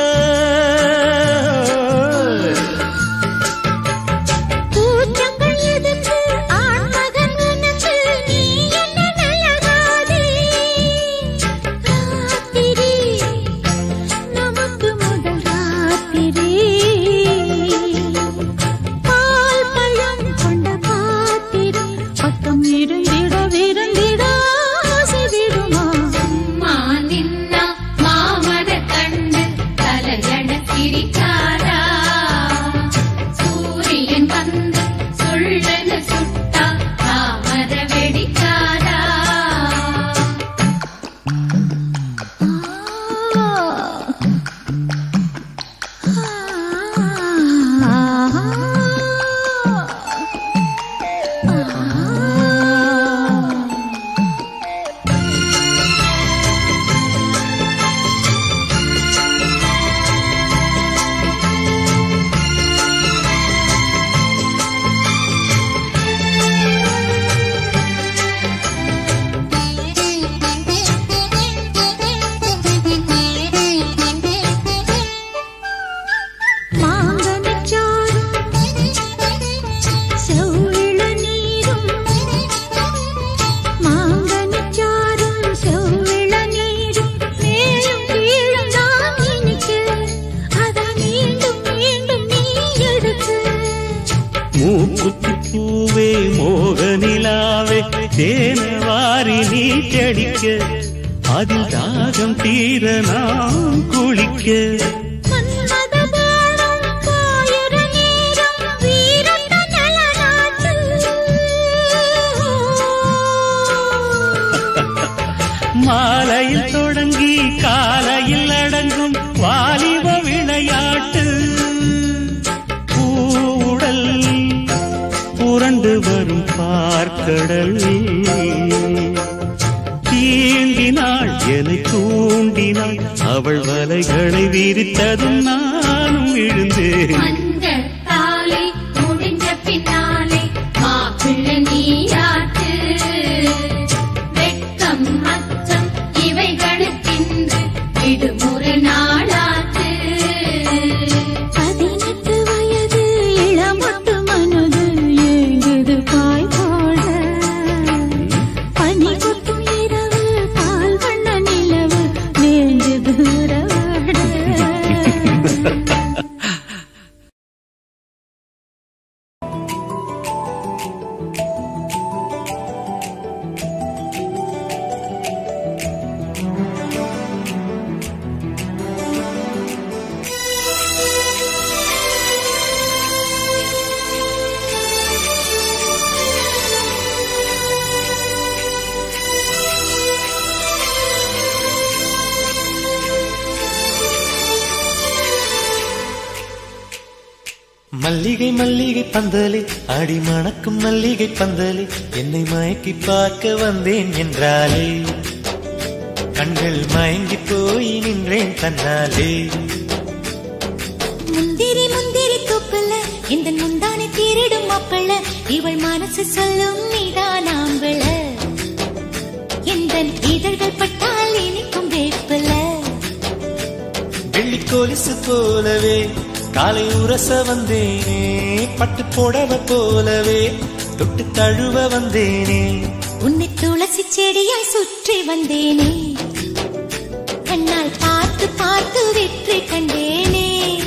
மூக்குத்தி பூவே மோகனிலாவே தேனவாரி நீ கடிக்க அதில் தாகம் தீர நாம் குளிக்க மாலையில் தொடங்கி காலையில் அடங்கும் வாலிப விளையாட்டு பூவுடல் புரண்டு வரும் பார்க்கடல் தீண்டினாள் என்னை தூண்டினாள் அவள் வலைகளை விரித்ததும் நானும் விழுந்தேன். மஞ்சள் தாலி முடிஞ்ச பின்னாலே மாப்பிள்ளை நீராட்டு வெட்கம் அச்சம் இவைகளுக்கென்று விடுமுறை நாளாட்டு. பதினெட்டு வயது இளமட்டு மனது ஏங்குது பாய் போட பனி கொட்டும் இரவு பால் வண்ண நிலவு வேண்டுது உறவாட. மல்லிகை மல்லிகை பந்தலே அடி மணக்கும் மல்லிகை பந்தலே என்னை மயக்கி பார்க்க வந்தேன் என்றாலே கண்கள் மயங்கி போய் நின்றேன் தன்னாலே. முந்திரி முந்திரி தூக்கல இந்த முந்தானை திருடும் மாப்பிள்ள இவள் மனசு சொல்லும் நீதான் ஆம்பள எந்த இதழ்கள் பட்டால் இனிக்கும் வேப்பல. வெள்ளி கொலுசு போலவே காலை உரச வந்தேனே பட்டு போடவ போலவே தொட்டு தழுவ வந்தேனே உன்னை துளசி செடியாய் சுற்றி வந்தேனே கண்ணால் பார்த்து பார்த்து வெற்றி கண்டேனே.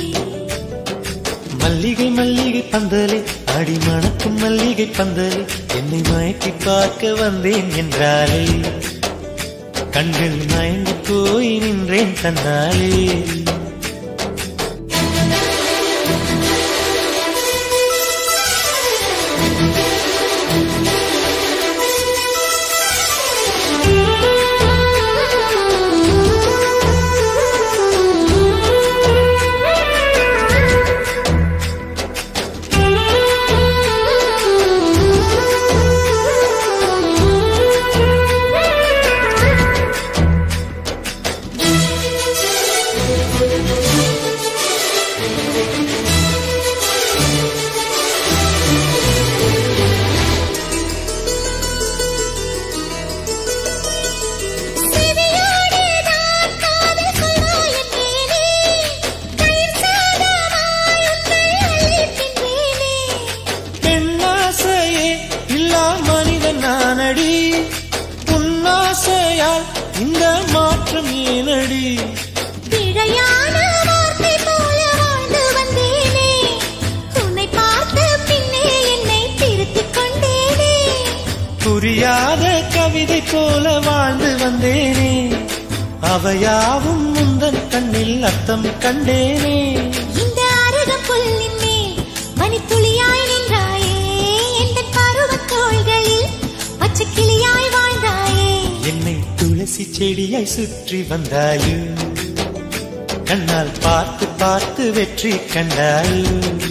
மல்லிகை மல்லிகை பந்தலே அடி மணக்கும் மல்லிகை பந்தலே என்னை மயக்கி பார்க்க வந்தேன் என்றாலே கண்கள் மயங்கி போய் நின்றேன் தன்னாலே. இந்த மாற்றம் ஏனடி பிழையான வார்த்தை போல வாழ்ந்து வந்தேனே உன்னை பார்த்த பின்னே என்னை திருத்திக் கொண்டேனே. புரியாத கவிதை போல வாழ்ந்து வந்தேனே அவையாவும் முந்தன் கண்ணில் அர்த்தம் கண்டேனே. இந்த அருகம் புல்லின் மேல் மணித்துளியாய் நின்றாயே எந்த பருவத் தோள்களில் பச்சை கிளியாய் வாழ்ந்தாயே என்னை துளசி செடியாய் சுற்றி வந்தாயோ கண்ணால் பார்த்து பார்த்து வெற்றி கண்டாயோ.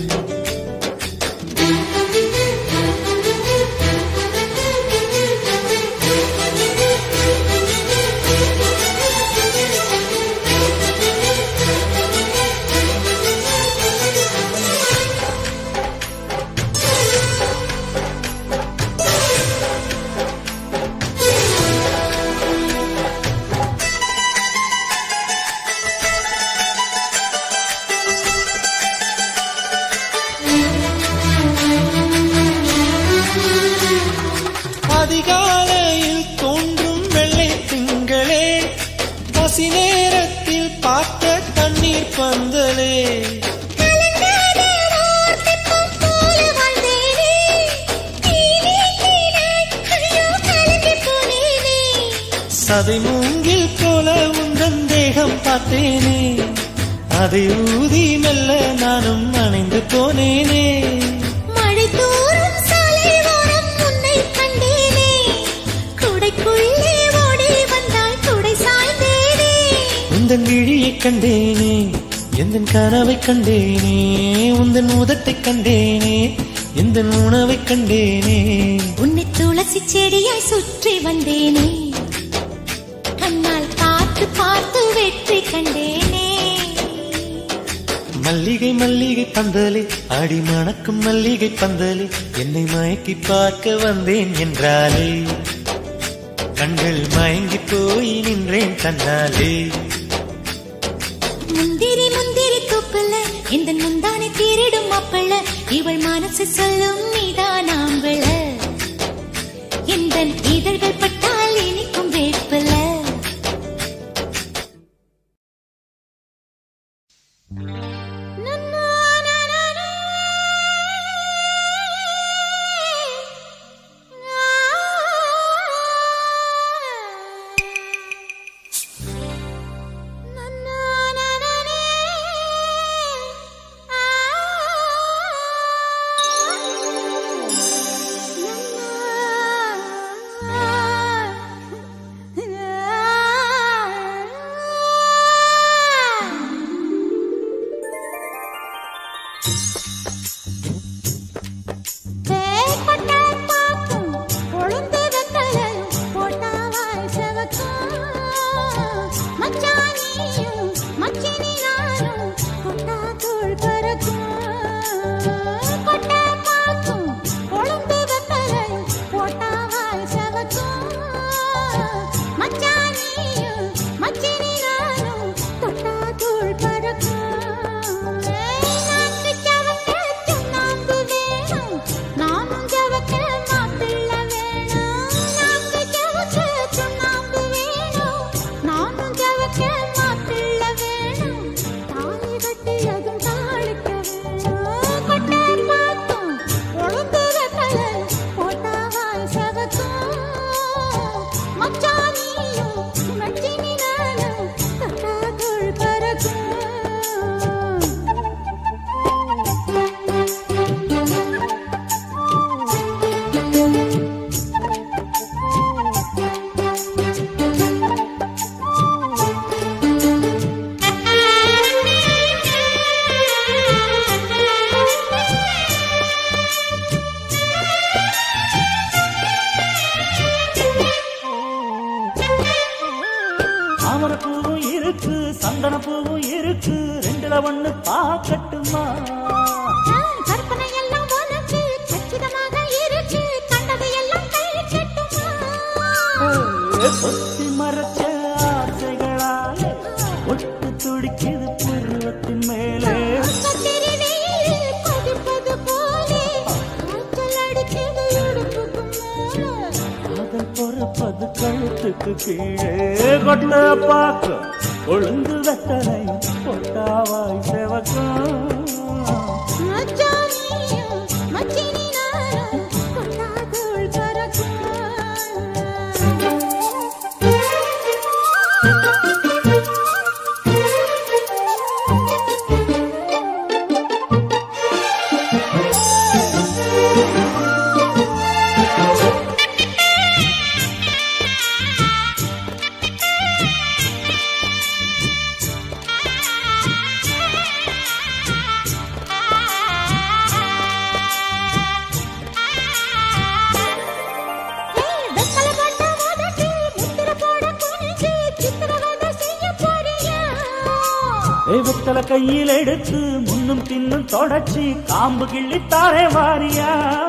அதிகாலையில் தோன்றும் வெள்ளை திங்களே பசி நேரத்தில் பார்த்த தண்ணீர் பந்தலே சதை மூங்கில் போல உந்தன் தேகம் பார்த்தேனே அதை ஊதி மெல்ல நானும் அணைந்து போனேனே. மழை தூரும் சாலை ஓரம் உன்னை கண்டேனே குடைக்குள்ளே ஓடி வந்தாய் உந்தன் விழியை கண்டேனே, எந்தன் கனவை கண்டேனே, உந்தன் உதட்டை கண்டேனே, எந்தன் உணவை கண்டேனே. உன்னை துளசி செடியாய் சுற்றி வந்தேனே, கண்ணால் பார்த்து பார்த்து வெற்றி கண்டேனே. மல்லிகை மல்லிகை பந்தலே, அடி மணக்கும் மல்லிகை பந்தலே, என்னை மயக்கி பார்க்க வந்தேன் என்றாலே, கண்கள் மயங்கி போய் நின்றேன் தன்னாலே. முந்திரி முந்திரி தூக்குல இந்த முந்தானை தீரிடும் மாப்பிள்ள, இவள் மனசு சொல்லும் நீதான் ஆம்பள, இந்த இதழ்கள் பட்டால் இனிக்கும் வேப்பில. வெத்தல கையில் எடுத்து முன்னும் பின்னும் தொடச்சி காம்பு கிள்ளித்தாரே வாரியா.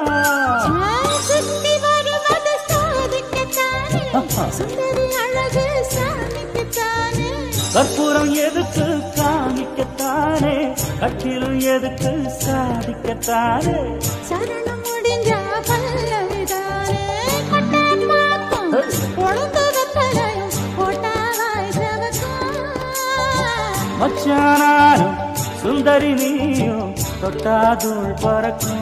கற்பூரம் எதுக்கு காமிக்கத்தானே, கட்டிலும் எதுக்கு சாதிக்கத்தானே. சரணம் முடிஞ்ச பல்லவிதானே, மச்சானாரும் சுந்தரி நீயும் தொட்டாதுள் பறக்கும்.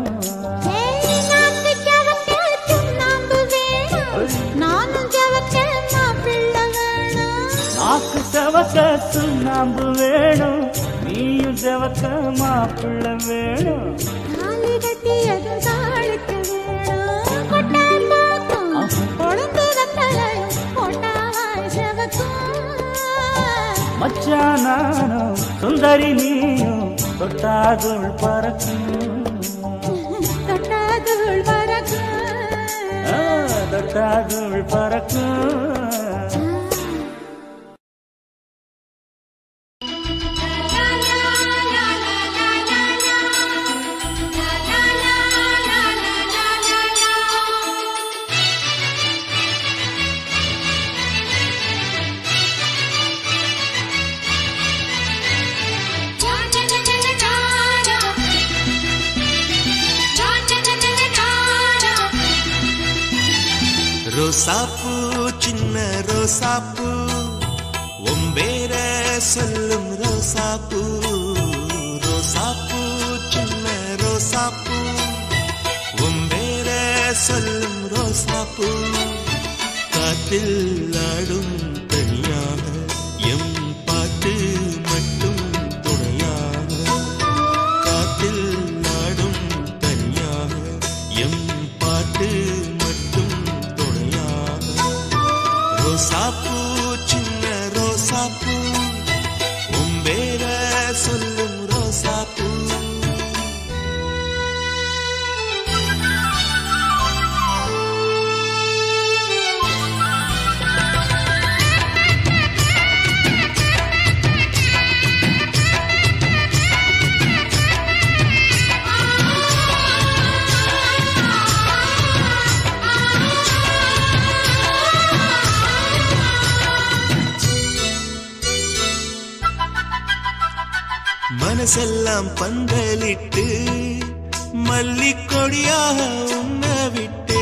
நாக்கு செவக்க சுண்ணாம்பு வேணும், நீயும் செவக்க மாப்பிள்ள வேணும். மச்சானானோ சுந்தரி நீயும் தொட்டாதுள் பறக்கும் தொட்டாதுள் பறக்கும் தொட்டாதுள் பறக்கும் ரோசாப்பூ சின்ன ரோசாப்பூ ஒம்பேர சொல்லும் ரோசாப்பூ ரோசாப்பூ சின்ன ரோசாப்பூ ஒம்பேர சொல்லும் ரோசாப்பூ காத்தில் ஆடும் தனியாக எம் பாட்டு மட்டும் துணையாக காத்தில் ஆடும் தனியாக எம் பாட்டு ரோசாப்பூ சின்ன ரோசாப்பூ உம்பேர சொல்லும் ரோசாப்பூ மனசெல்லாம் பந்தலிட்டு மல்லிக்கொடியாக உண்ண விட்டே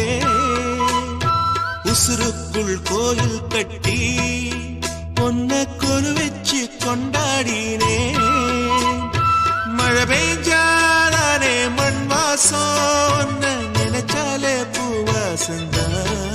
உசுருக்குள் கோயில் கட்டி பொன்ன கொலு வச்சு கொண்டாடினே மழை பெய்ஞ்சாலே மண் வாசம் நினைச்சாலே பூவாசந்தா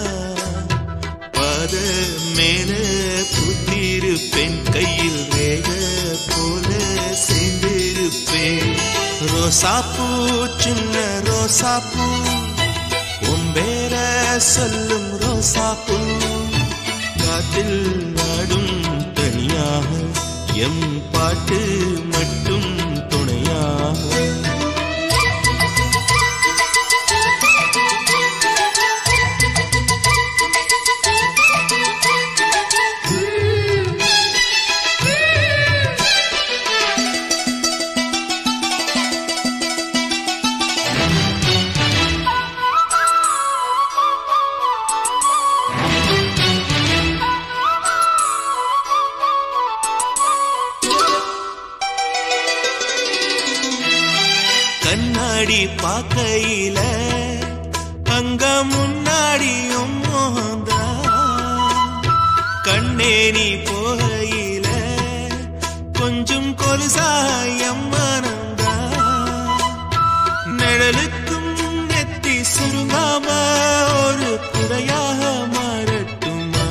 பாத மேல பூத்திருப்பேன் கையில் வேக போல சேர்ந்திருப்பேன் ரோசாப்பூ சின்ன ரோசாப்பூ உம்பேர சொல்லும் ரோசாப்பூ காத்தில் ஆடும் தனியாக எம் பாட்டு மட்டும் துணையாக கண்ணாடி பாக்கையில அங்க முன்னாடியும் மோகந்தா கண்ணேனி போகையில கொஞ்சம் கொலுசாயம் மனந்தா நிழலுக்கும் நெத்தி சுருங்காம ஒரு குறையாக மாறட்டுமா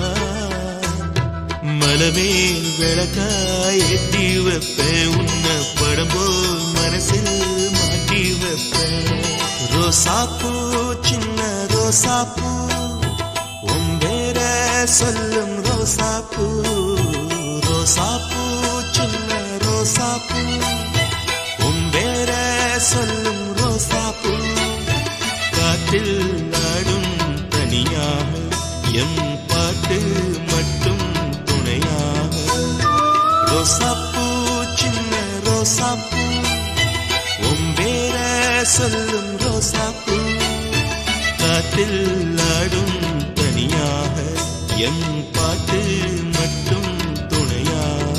மலமேல் விளக்காய் ஏற்றி வைப்பேன் உன்ன படம் போல் மனசில் மாட்டி வைப்பேன் ரோசாப்பூ சின்ன ரோசாப்பூ உம்பேர சொல்லும் ரோசாப்பூ ரோசாப்பூ சின்ன ரோசாப்பூ உம்பேர சொல்லும் ரோசாப்பூ காத்தில் நாடும் தனியாக எம் பாட்டு மட்டும் துணையாக ரோசாப்பூ சின்ன ரோசாப்பூ உம்பேர சொல்லும் ரோசாப்பூ காத்தில் ஆடும் தனியாக எம் பாட்டு மட்டும் துணையாக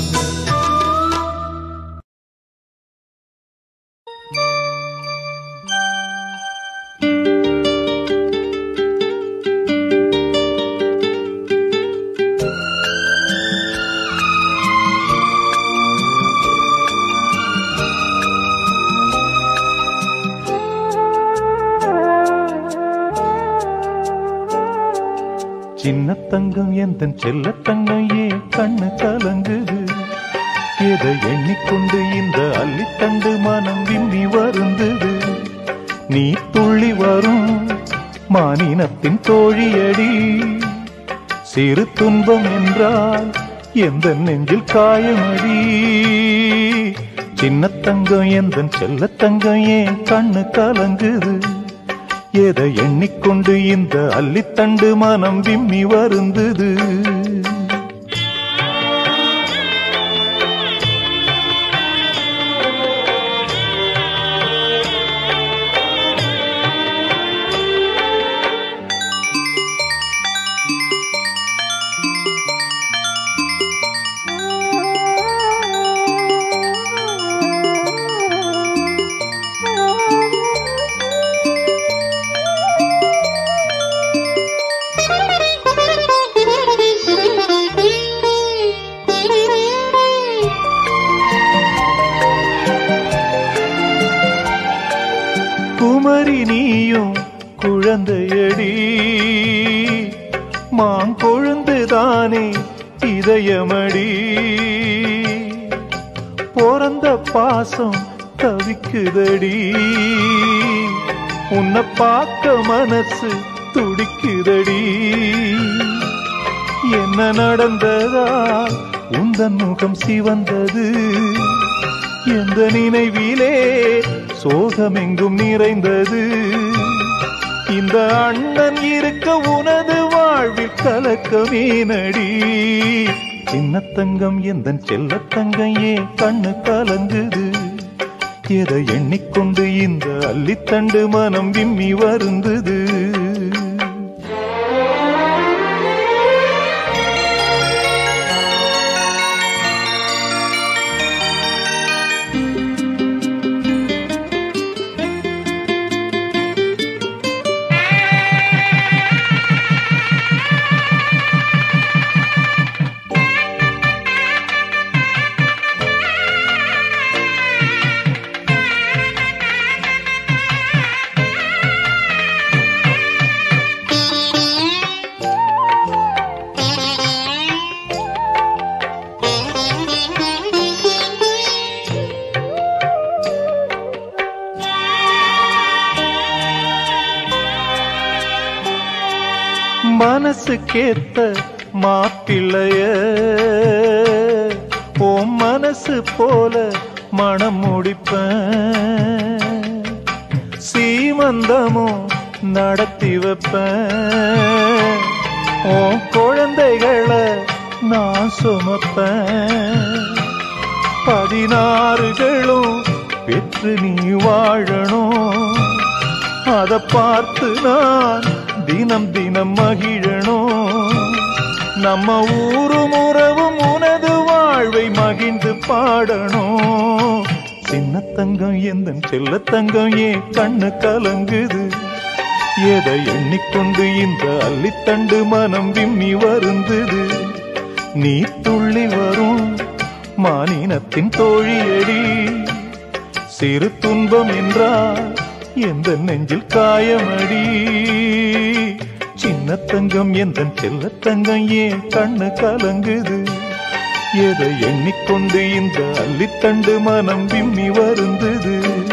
சின்ன தங்கம் எந்தன் செல்ல தங்கம் ஏன் கண்ணு கலங்குது எதை எண்ணிக்கொண்டு இந்த அள்ளித்தண்டு மனம் விம்மி வருந்தது நீ துள்ளி வரும் மானினத்தின் தோழியடி சிறு துன்பம் என்றால் எந்த நெஞ்சில் காயமடி சின்ன தங்கம் எந்த செல்ல தங்கம் ஏன் கண்ணு கலங்குது எதை எண்ணிக்கொண்டு இந்த அல்லித்தண்டு மனம் விம்மி வருந்தது குமரி நீயும் குழந்தையடி மாங்கொழுந்துதானே இதயமடி பிறந்த பாசம் தவிக்குதடி உன்னை பார்க்க மனசு துடிக்குதடி என்ன நடந்ததா உந்தன் முகம் சிவந்தது எந்த நினைவிலே சோகமெங்கும் நிறைந்தது இந்த அண்ணன் இருக்க உனது வாழ்வில் கலக்கமே நடி சின்ன தங்கம் எந்த செல்ல தங்கம் ஏன் கண்ணு கலங்குது எதை எண்ணிக்கொண்டு இந்த அல்லித்தண்டு மனம் விம்மி வருந்தது மனசுக்கேத்த மாப்பிள்ளைய ஓ மனசு போல மனம் முடிப்பேன் சீமந்தமோ நடத்தி வைப்பேன் ஓ குழந்தைகளை நான் சுமப்பேன் பதினாறுகளும் பெற்று நீ வாழணும் அதை பார்த்து நான் தினம் தினம் மகிழணும் நம்ம ஊரும் உறவும் உனது வாழ்வை மகிழ்ந்து பாடணும் சின்ன தங்கம் எந்த செல்ல தங்கம் ஏன் கண்ணு கலங்குது எதை எண்ணிக்கொண்டு இந்த அல்லித்தண்டு மனம் விம்மி வருந்தது நீ துள்ளி வரும் மானினத்தின் தோழியடி சிறு துன்பம் என்றால் எந்த நெஞ்சில் காயமடி சின்ன தங்கம் எந்த செல்ல தங்கம் ஏன் கண்ணு கலங்குது எதை எண்ணிக்கொண்டு இந்த அல்லித்தண்டு மனம் விம்மி வருந்தது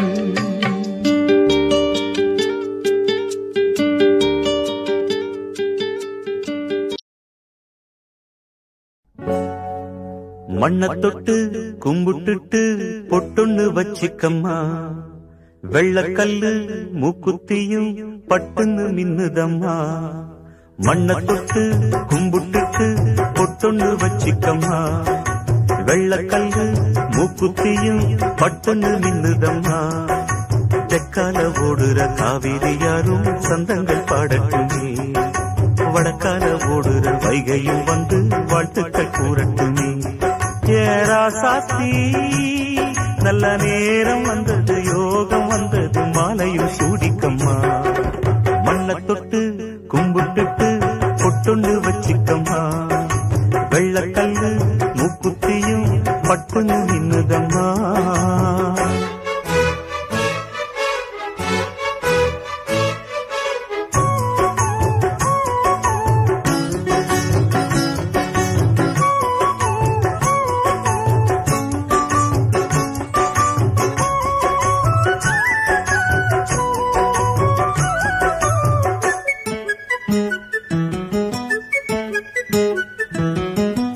மண்ண தொட்டு கும்பிட்டுட்டு பொட்டொன்னு வச்சிக்கம்மா வெள்ளக்கல்லு மூக்குத்தியும் பட்டுன்னு மின்னுதம்மா மண்ண தொட்டு கும்பிட்டுட்டு பொட்டொன்னு வச்சிக்கம்மா வெள்ளக்கல்லு மூக்குத்தியும் பட்டுன்னு மின்னுதம்மா தெற்கால ஓடுற காவிரி யாரும் சந்தங்கள் பாடட்டுமே வடக்கால ஓடுற வைகையும் வந்து வாழ்த்துக்கள் கூறட்டுமே ஏரா சாத்தி நல்ல நேரம் வந்தது யோகம் வந்தது மாலையும் சூடிக்கம்மா மண்ண தொட்டு கும்பிட்டுட்டு பொட்டொண்டு வச்சிக்கம்மா வெள்ளக்கல்லு மூக்குத்தியும் பட்டுன்னு நின்னுதம்மா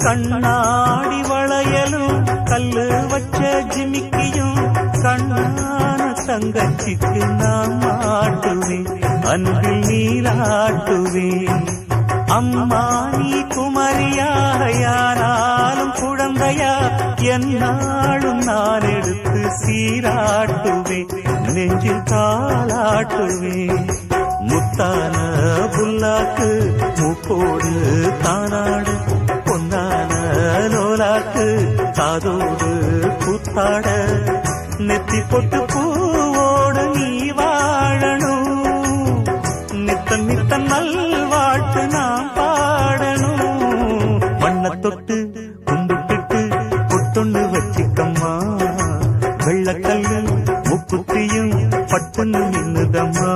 கண்ணாடி வளையலும் கல்லு வச்ச ஜிமிக்கியும் கண்ணான தங்கச்சிக்கு நான் மாட்டுவேன், அன்பில் நீராட்டுவேன். அம்மா நீ குமரியாக யாராலும் குழந்தையா என்னாலும் நான் எடுத்து சீராட்டுவேன், நெஞ்சில் தாளாட்டுவேன். முத்தான புல்லாக்கு மூக்கோடு தானாடு, பொன்னான லோலாக்கு காதோடு கூத்தாட, நெத்தி பொட்டு பூவோடு நீ வாழணும், நித்தன் நித்தன் நல்வாழ்த்து நாம் பாடணும். மண்ணை தொட்டு கும்பிட்டுட்டு பொட்டொன்னு வச்சிக்கம்மா, வெள்ளக்கல்லு முக்குத்தியும் பட்டுன்னு நின்னுதம்மா.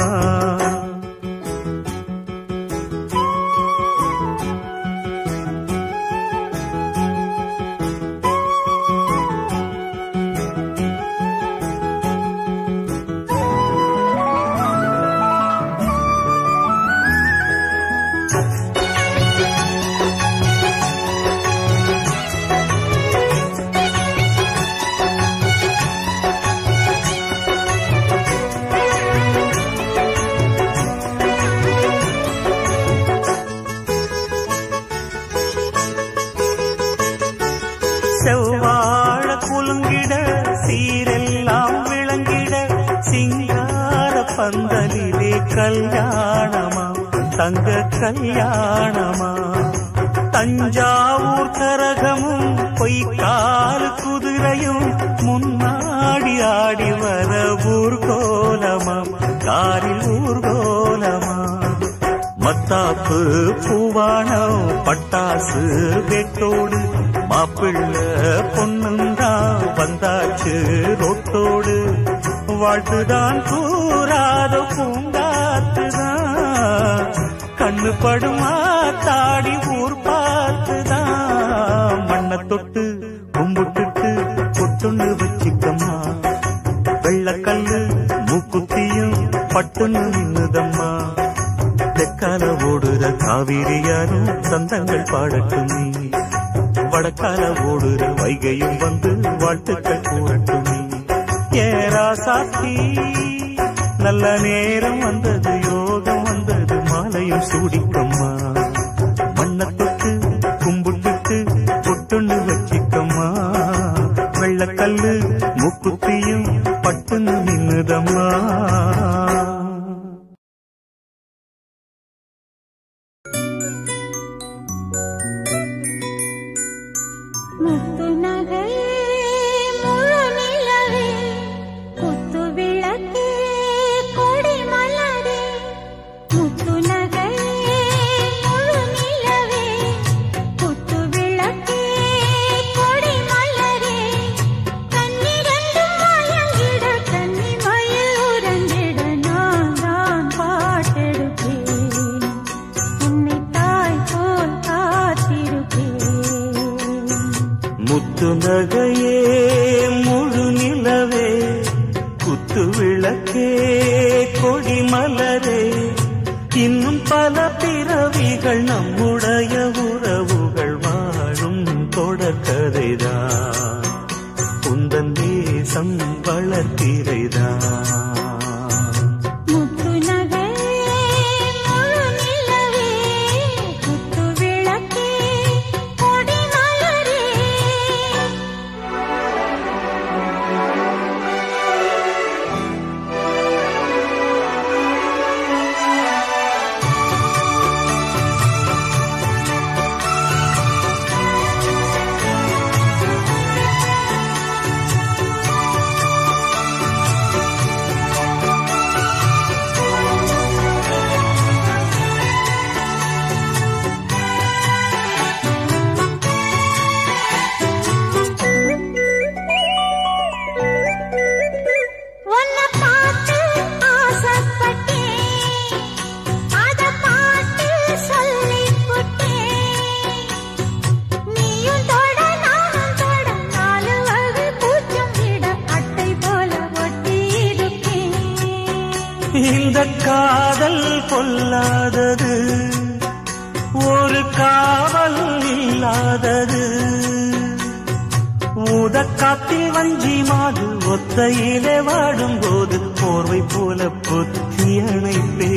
செவ்வாழ குலுங்கிட சீரெல்லாம் விளங்கிட சிங்கார பந்தலிலே கல்யாணமா தங்க கல்யாணமா. தஞ்சாவூர் கரகமும் பொய்க்கால் குதிரையும் முன்னாடி ஆடி வர ஊர்கோலமா காரில் ஊர்கோலமா. மத்தாப்பு பூவானம் பட்டாசு வெட்டோடு மாப்பிள்ள பொண்ணுந்தா வந்தாச்சு ரோட்டோடு. வாழ்த்துதான் கூறாத பூங்காத்துதான் கண்ணு படுமா தாடி ஊர் பார்த்துதான். மண்ணை தொட்டு கும்பிட்டுட்டு பொட்டுன்னு வச்சிக்கம்மா, வெள்ளக்கல்லு மூக்குத்தியும் பட்டுன்னு நின்னுதம்மா. தெற்கால ஓடுற காவிரியாரும் சந்தங்கள் பாடட்டும் நீ, வடக்கால ஓடுற வைகையும் வந்து வாழ்த்துக்கள் கூறட்டும் நீ. ஏராசாத்தி நல்ல நேரம் வந்தது, யோகம் வந்தது, மாலையும் சூடிக்கம்மா. மண்ணை தொட்டு கும்பிட்டுட்டு பொட்டுன்னு வச்சிக்கம்மா, வெள்ளக்கல்லு முக்குத்தியும் பட்டுன்னு நின்னுதம்மா. முத்து நகையே முழு நிலவே குத்து விளக்கே கொடி மலரே. முத்து நகையே முழு நிலவே குத்து விளக்கே கொடி மலரே. கண்ணிரண்டும் மயங்கிட கன்னி மயில் உறங்கிட நான் தான் பாட்டெடுப்பேன், உன்னை தாய் போல் காத்திருப்பேன். முத்து நகையே முழு நிலவே குத்து விளக்கே கொடி மலரே. இன்னும் பல பிறவிகள் நம்முடைய உறவுகள் வாழும் தொடர்கதைதான், உந்தன் தேசம் வளர்த்திரைதான். முத்து நகையே முழு நிலவே குத்து விளக்கே கொடி மலரே. உன்னை பார்த்து ஆசைப்பட்டேன், அத பாட்டு சொல்லிப் புட்டேன். நீயும் தொட நானும் தொட நாலு வகை பூச்சும் விட அட்டை போல ஒட்டி இருப்பேன். இந்த காதல் பொல்லாதது, ஒரு காவல் இல்லாதது ஊதக்காத்தில் வஞ்சி மாது ஒத்தையிலே வாடும் போது போர்வை போல பொத்தி அணைப்பே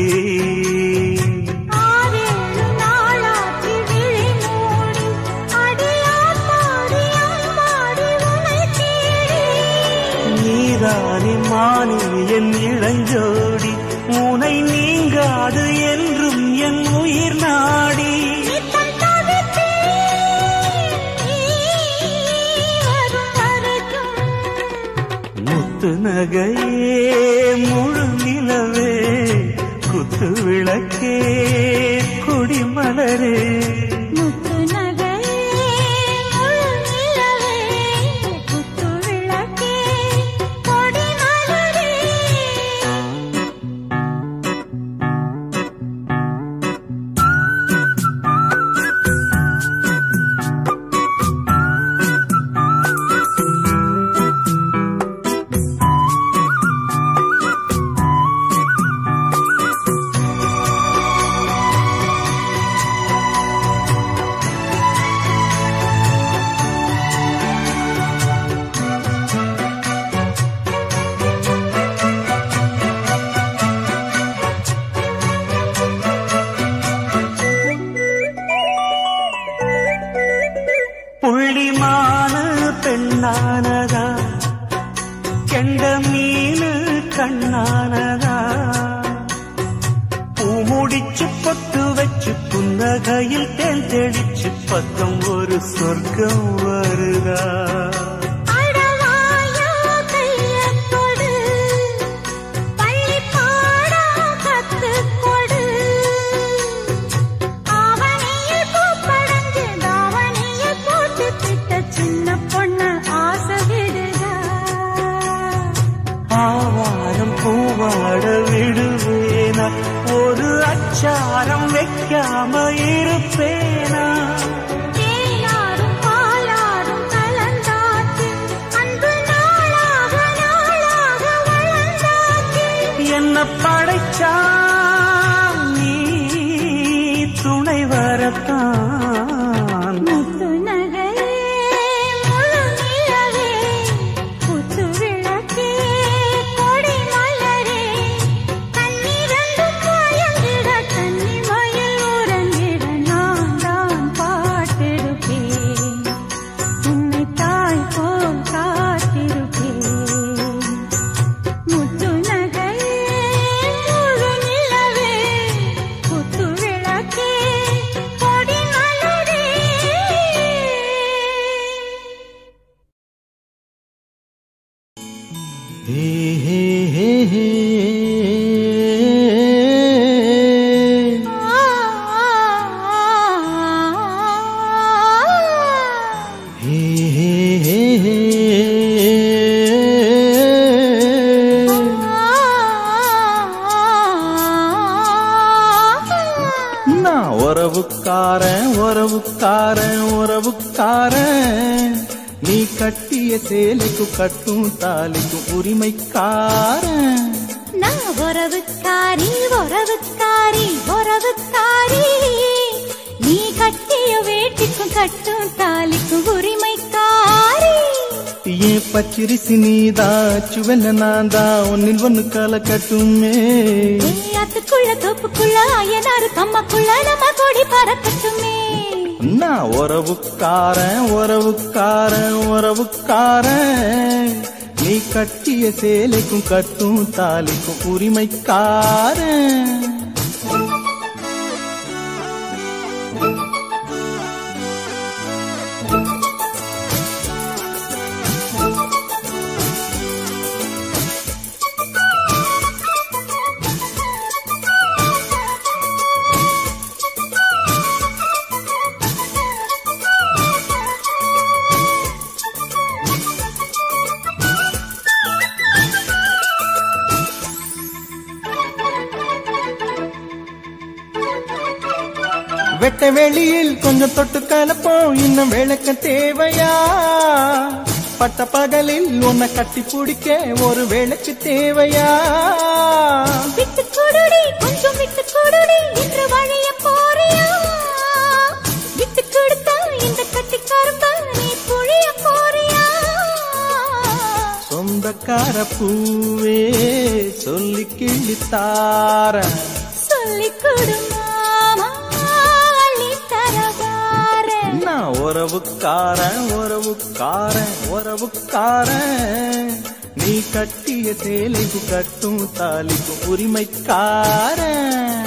நீதானி மானி என் இளஞ்சோடி உனை நீங்காது என்றும் என் உயிர் நாடி முத்து நகையே முழு நிலவே குத்து விளக்கே கொடிமலரே புள்ளிமான பெண்ணானதா கெண்ட மீனு கண்ணானதா பூ முடிச்சு பொட்டு வச்சு புன்னகையில் தேன் தெளிச்சு பக்கம் ஒரு சொர்க்கம் வருதா ஆவாரம் பூவாட விடுவேனா ஒரு அச்சாரம் வைக்காம இருப்பேனா என்ன படைச்சா நீ துணை வரத்தான் உறவுக்காரன் உறவுக்காரன் உறவுக்காரன் நீ கட்டிய சேலைக்கு கட்டும் தாலிக்கும் உரிமைக்காரன் நான் உறவுக்காரி உறவுக்காரி உறவுக்காரி நீ கட்டிய வேட்டிக்கும் கட்டும் தாலிக்கும் உரிமைக்காரி ஏன் பச்சிரிசி நீதா சுவெல்ல நான்தா ஒன்னில் ஒன்னு கால கட்டுமே அதுக்குள்ள தோப்புக்குள்ள அயனாரு கம்மக்குள்ள நம்ம கொடி பறக்கட்டுமே நான் உறவுக்காரன் உறவுக்காரன் உறவுக்காரன் நீ கட்டிய சேலைக்கும் கட்டும் தாலிக்கும் உரிமைக்காரன் வெட்ட வெளியில் கொஞ்சம் தொட்டு கலப்போம் இன்னும் விளக்க தேவையா பட்ட பகலில் உன்னை கட்டி பிடிக்க ஒரு விளக்கு தேவையா விட்டு கொடுடி கொஞ்சம் விட்டு கொடுடி என்று வழிய போறியா விட்டு கொடுத்தா இந்த உறவுக்கார பூவே சொல்லி கிழித்தார சொல்லி கொடுமாமா தரவார நான் உறவுக்காரன் உறவுக்காரன் உறவுக்காரன் நீ கட்டிய சேலைக்கு கட்டும் தாலிக்கும் உரிமைக்காரன்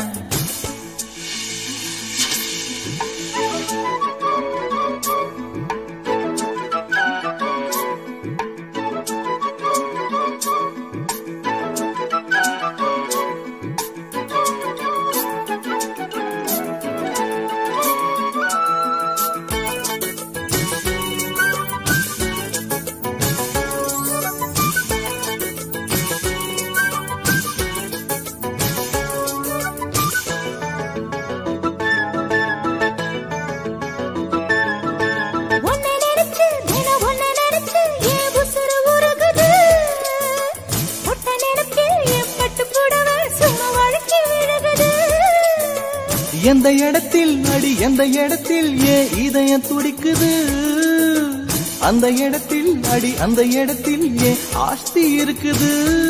எந்த இடத்தில் அடி எந்த இடத்தில் ஏ இதயம் துடிக்குது அந்த இடத்தில் அடி அந்த இடத்தில் ஏ ஆஸ்தி இருக்குது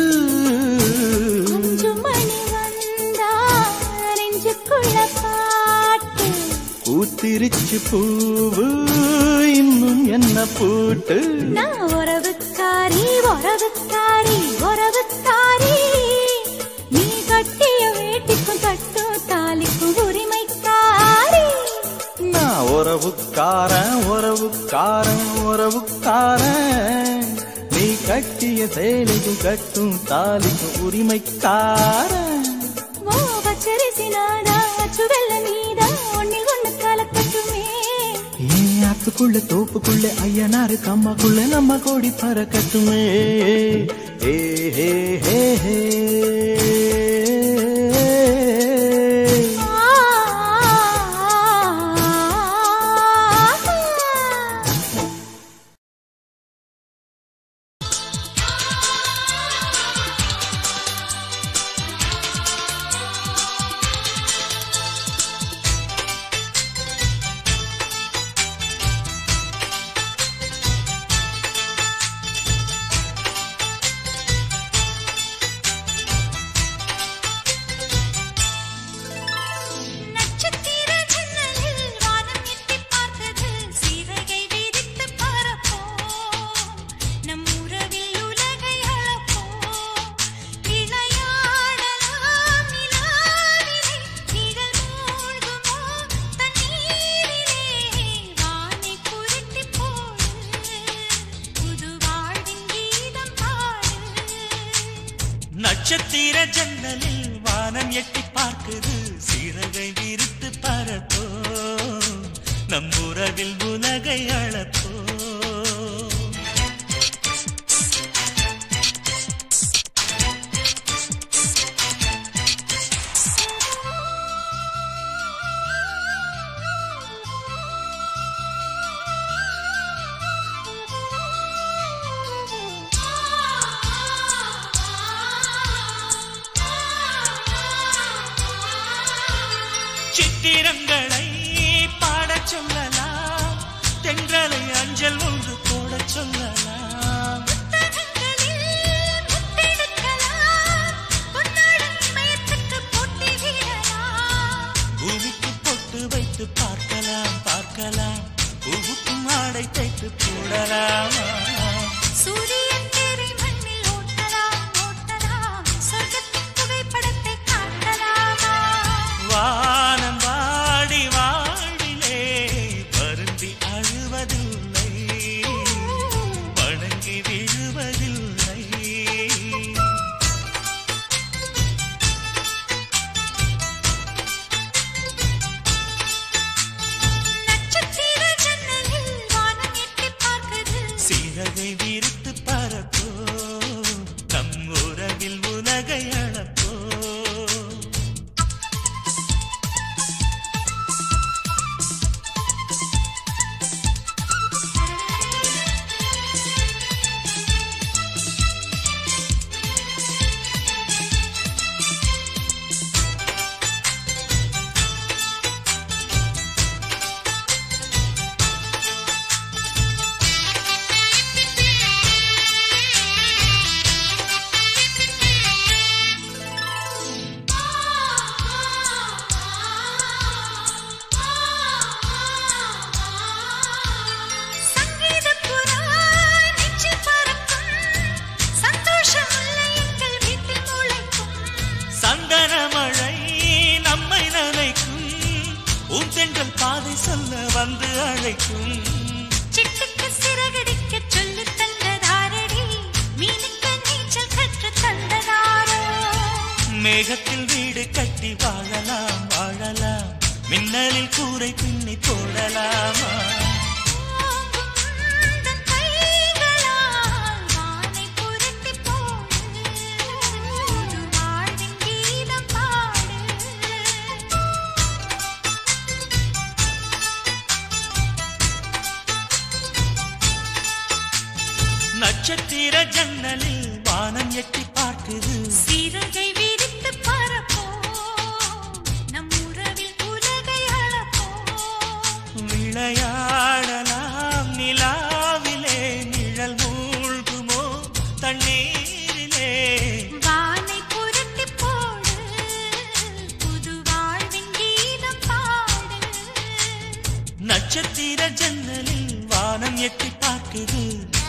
பூத்திருச்சு பூவு இன்னும் என்ன பூட்டு நான் உறவுக்காரி உறவுக்காரி உறவுக்காரி நீ கட்டிய வேட்டிக்கும் கட்டும் தாலிக்கும் உரிமைக்காரி நான் உறவுக்காரன் உறவுக்காரன் உறவுக்காரன் நீ கட்டிய சேலைக்கும் கட்டும் தாலிக்கும் உரிமைக்காரன் ஓ பச்சரிசி நாடா சுவெல்ல நீதா ஒன்னில் ஒண்ணு கலக்கட்டுமே ஏன் ஆத்துக்குள்ள தோப்புக்குள்ள ஐயனாரு கம்மாக்குள்ள நம்ம கோடி பறக்கட்டுமே ஏ ஹே ஹே ஹே நட்சத்திர ஜன்னலில் வானம் எட்டி பார்க்குது சிறகை விரித்து பறப்போ நம் உறவில் உலகை அளப்போ சித்திரங்களை பாடச் சொல்லலாம் தென்றலை அஞ்சல் ஒன்று போடச் சொல்லலாம் பூமிக்கு பொட்டு வைத்து பார்க்கலாம் பார்க்கலாம் பூவுக்கும் ஆடை தைத்து போடலாம் சூரியன் தேரை மண்ணில் ஓட்டலாம் ஓட்டலாம் சொர்க்கத்தின் புகைப்படத்தை காட்டலாமா வானம் வாடி வாழ்விலே வருந்தி அழுவதில்லை வணங்கி விழுவதில்லை நட்சத்திர ஜன்னலில் வானம் எட்டி பார்க்குது சிறகை விரித்து பறப்போ தம் உறவில் உலகை அளப்போ காற்று அழைக்கும். சிட்டுக்கு சிறகடிக்க சொல்லி தந்ததாரடி மீனுக்கு நீச்சல் கற்று தந்ததாரோ. மேகத்தில் வீடு கட்டி வாழலாம் வாழலாம் மின்னலில் கூரை பின்னி போடலாமா. நட்சத்திர ஜன்னலில் வானம் எட்டி பார்க்குது. சிறகை விரித்து பறப்போம் நம் உறவில் உலகை அளப்போம். விளையாடலாம் நிலாவிலே நிழல் மூழ்குமோ தண்ணீரிலே. வானை புரட்டி போடு புது வாழ்வின் கீதம் பாடு. நட்சத்திர ஜன்னலில் வானம் எட்டி பார்க்குது.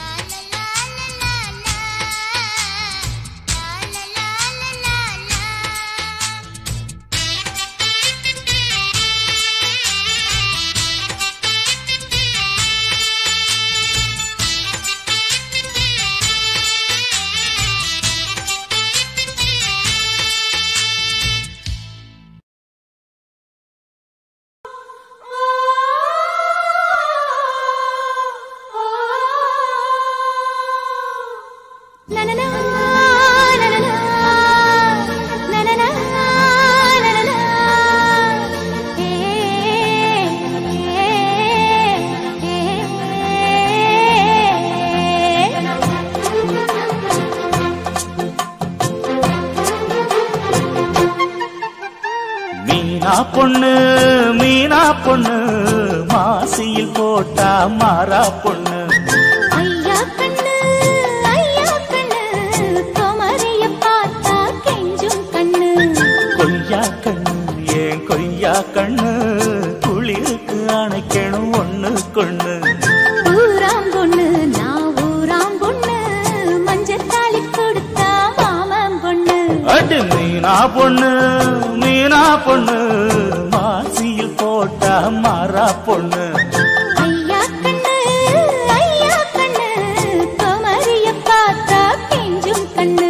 மீனா பொண்ணு மீனா பொண்ணு மாசியில் போட்டா மாறா பொண்ணு. ஐயா கண்ணு ஐயா கண்ணு குமரிய பார்த்தா கெஞ்சும் கண்ணு. கொய்யா கண்ணு ஏன் கொய்யா கண்ணு குளிருக்கு அணைக்கணும் ஒண்ணு கொண்ணு. ஊராம் பொண்ணு நான் ஊராம் பொண்ணு மஞ்சத்தாளி கொடுத்தா மாமன் பொண்ணு. அடு மீனா பொண்ணு மீனா பொண்ணு மாசியில் போட்டா மாறா பொண்ணு. ஐயா கண்ணு ஐயா கண்ணு குமரிய பார்த்தா கெஞ்சும் கண்ணு.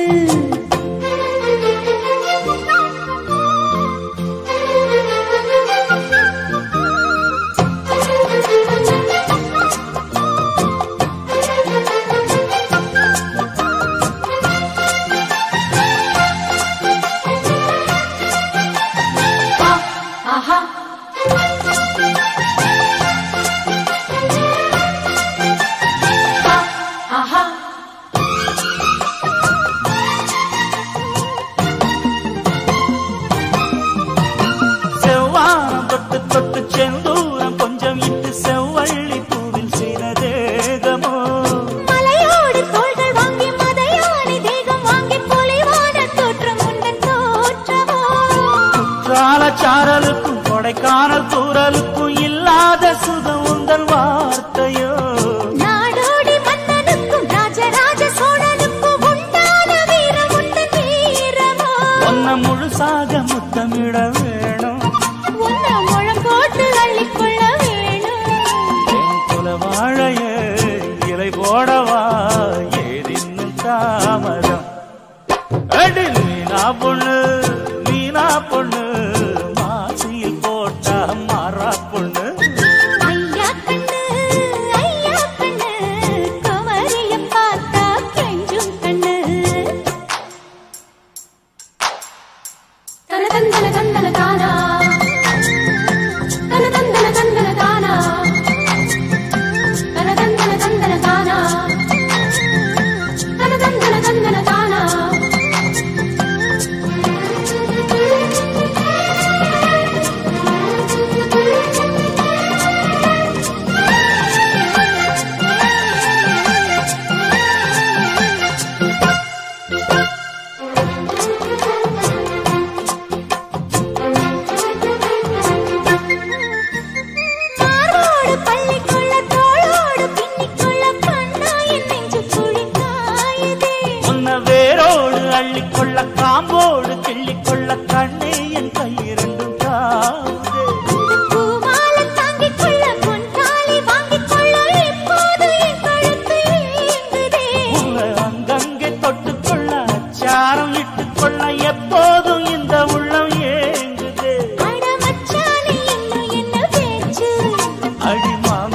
செவ்வானம் தொட்டு தொட்டு செந்தூரம் கொஞ்சம் இட்டு செவ்வள்ளி பூவில் செய்த தேகமோ. மலையோடு தோள்கள் வாங்கி மதையானி தேகம் வாங்கி பொலிவான தோற்றம் உண்டன் தோற்றமோ. குற்றால சாரலுக்கும் கொடைக்கானல் தூரலுக்கும் இல்லாத சுகம் உந்தன் வார்த்தையோ. நாடோடி மன்னனுக்கும் ராஜராஜ சோழனுக்கும் உண்டான வீரம் உண்டன் வீரமோ. ஒன்ன முழுசாக முத்தமிட வேணும். உன்னை முழம் போட்டு அள்ளிக்கொள்ள வேணும். என் குல வாழைய இலை போடவா ஏதின்னும் தாமதம். அடி மீனா பொண்ணு மீனா பொண்ணு மாசியில் போட்டா மாறா பொண்ணு. ஐயா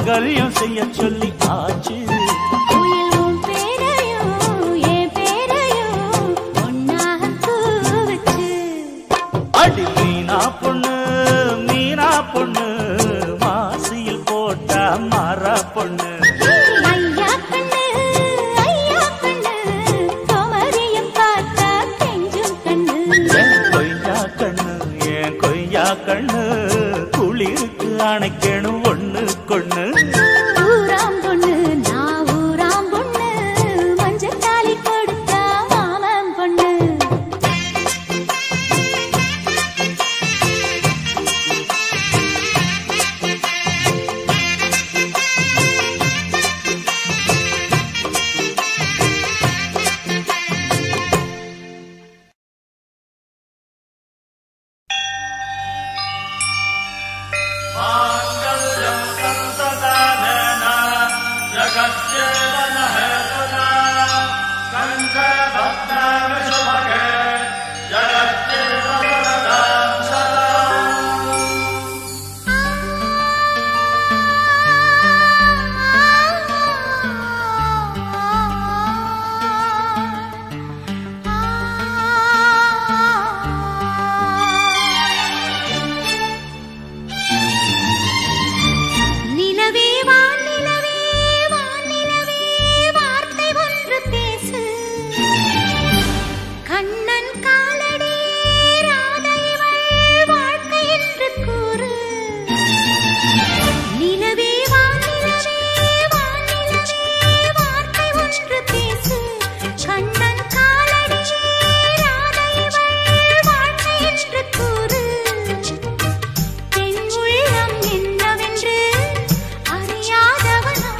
மங்கல்யம் செய்ய சொல்லி ஆச்சு. உயில் உன் பேரையும் என் பேரையும் ஒன்னாக கூவச்சு. அடி மீனா பொண்ணு மீனா பொண்ணு மாசியில் போட்டா மாறா பொண்ணு. ஐயா கண்ணு ஐயா கண்ணு கோமரியம் பார்த்தா கெஞ்சும் கண்ணு. என் கொய்யா கண்ணு என் கொய்யா கண்ணு குளிருக்கு அணைக்கணும் ஒண்ணு கொண்ணு. ஊராம் பொண்ணு நான் ஊராம் பொண்ணு மஞ்சள் தாலி கொடுத்தா மாமன் பொண்ணு. நிலவே வானிலவே வானிலவே வார்த்தை ஒன்று பேசு. கண்ணன் காலடி ராதைவள் வாழ்க்கை என்று கூறு. நிலவே வானிலவே வானிலவே வார்த்தை ஒன்று பேசு. கண்ணன் காலடி ராதைவள் வாழ்க்கை என்று கூறு. பெண் உள்ளம் என்னவென்று அறியாதவனோ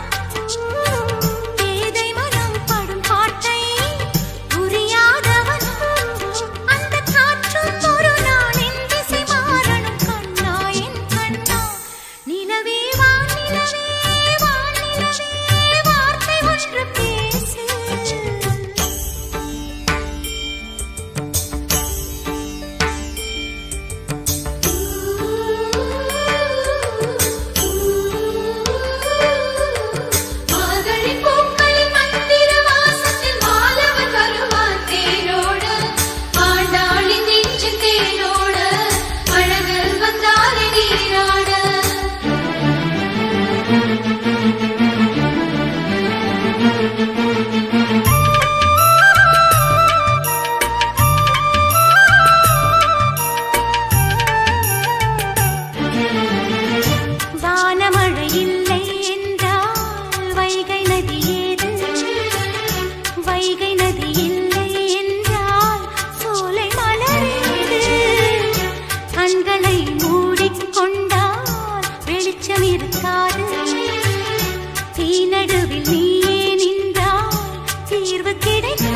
பேதை மனம் படும் பாட்டை புரியாதவனோ. அந்த காற்றும் ஒரு நாள் என் திசை மாறணும் கண்ணா என் கண்ணா. நிலவே வானிலவே வானிலவே வார்த்தை ஒன்று பேசு. மாதளி பூக்களின் மந்திர வாசத்தில் மாலவன் வருவான் தேரோட. ஆண்டாளி நெஞ்சு தேரோட அழகர் வந்தாலே நீராட. வானமழை இல்லை என்றால் வைகை நதி ஏது. வைகை நதி இல்லை என்றால் சோலை மலரேது. கண்களை மூடிக்கொண்டால் வெளிச்சம் இருக்காது. தீநடுவில் நீயே நின்றால் தீர்வு கிடைக்காது.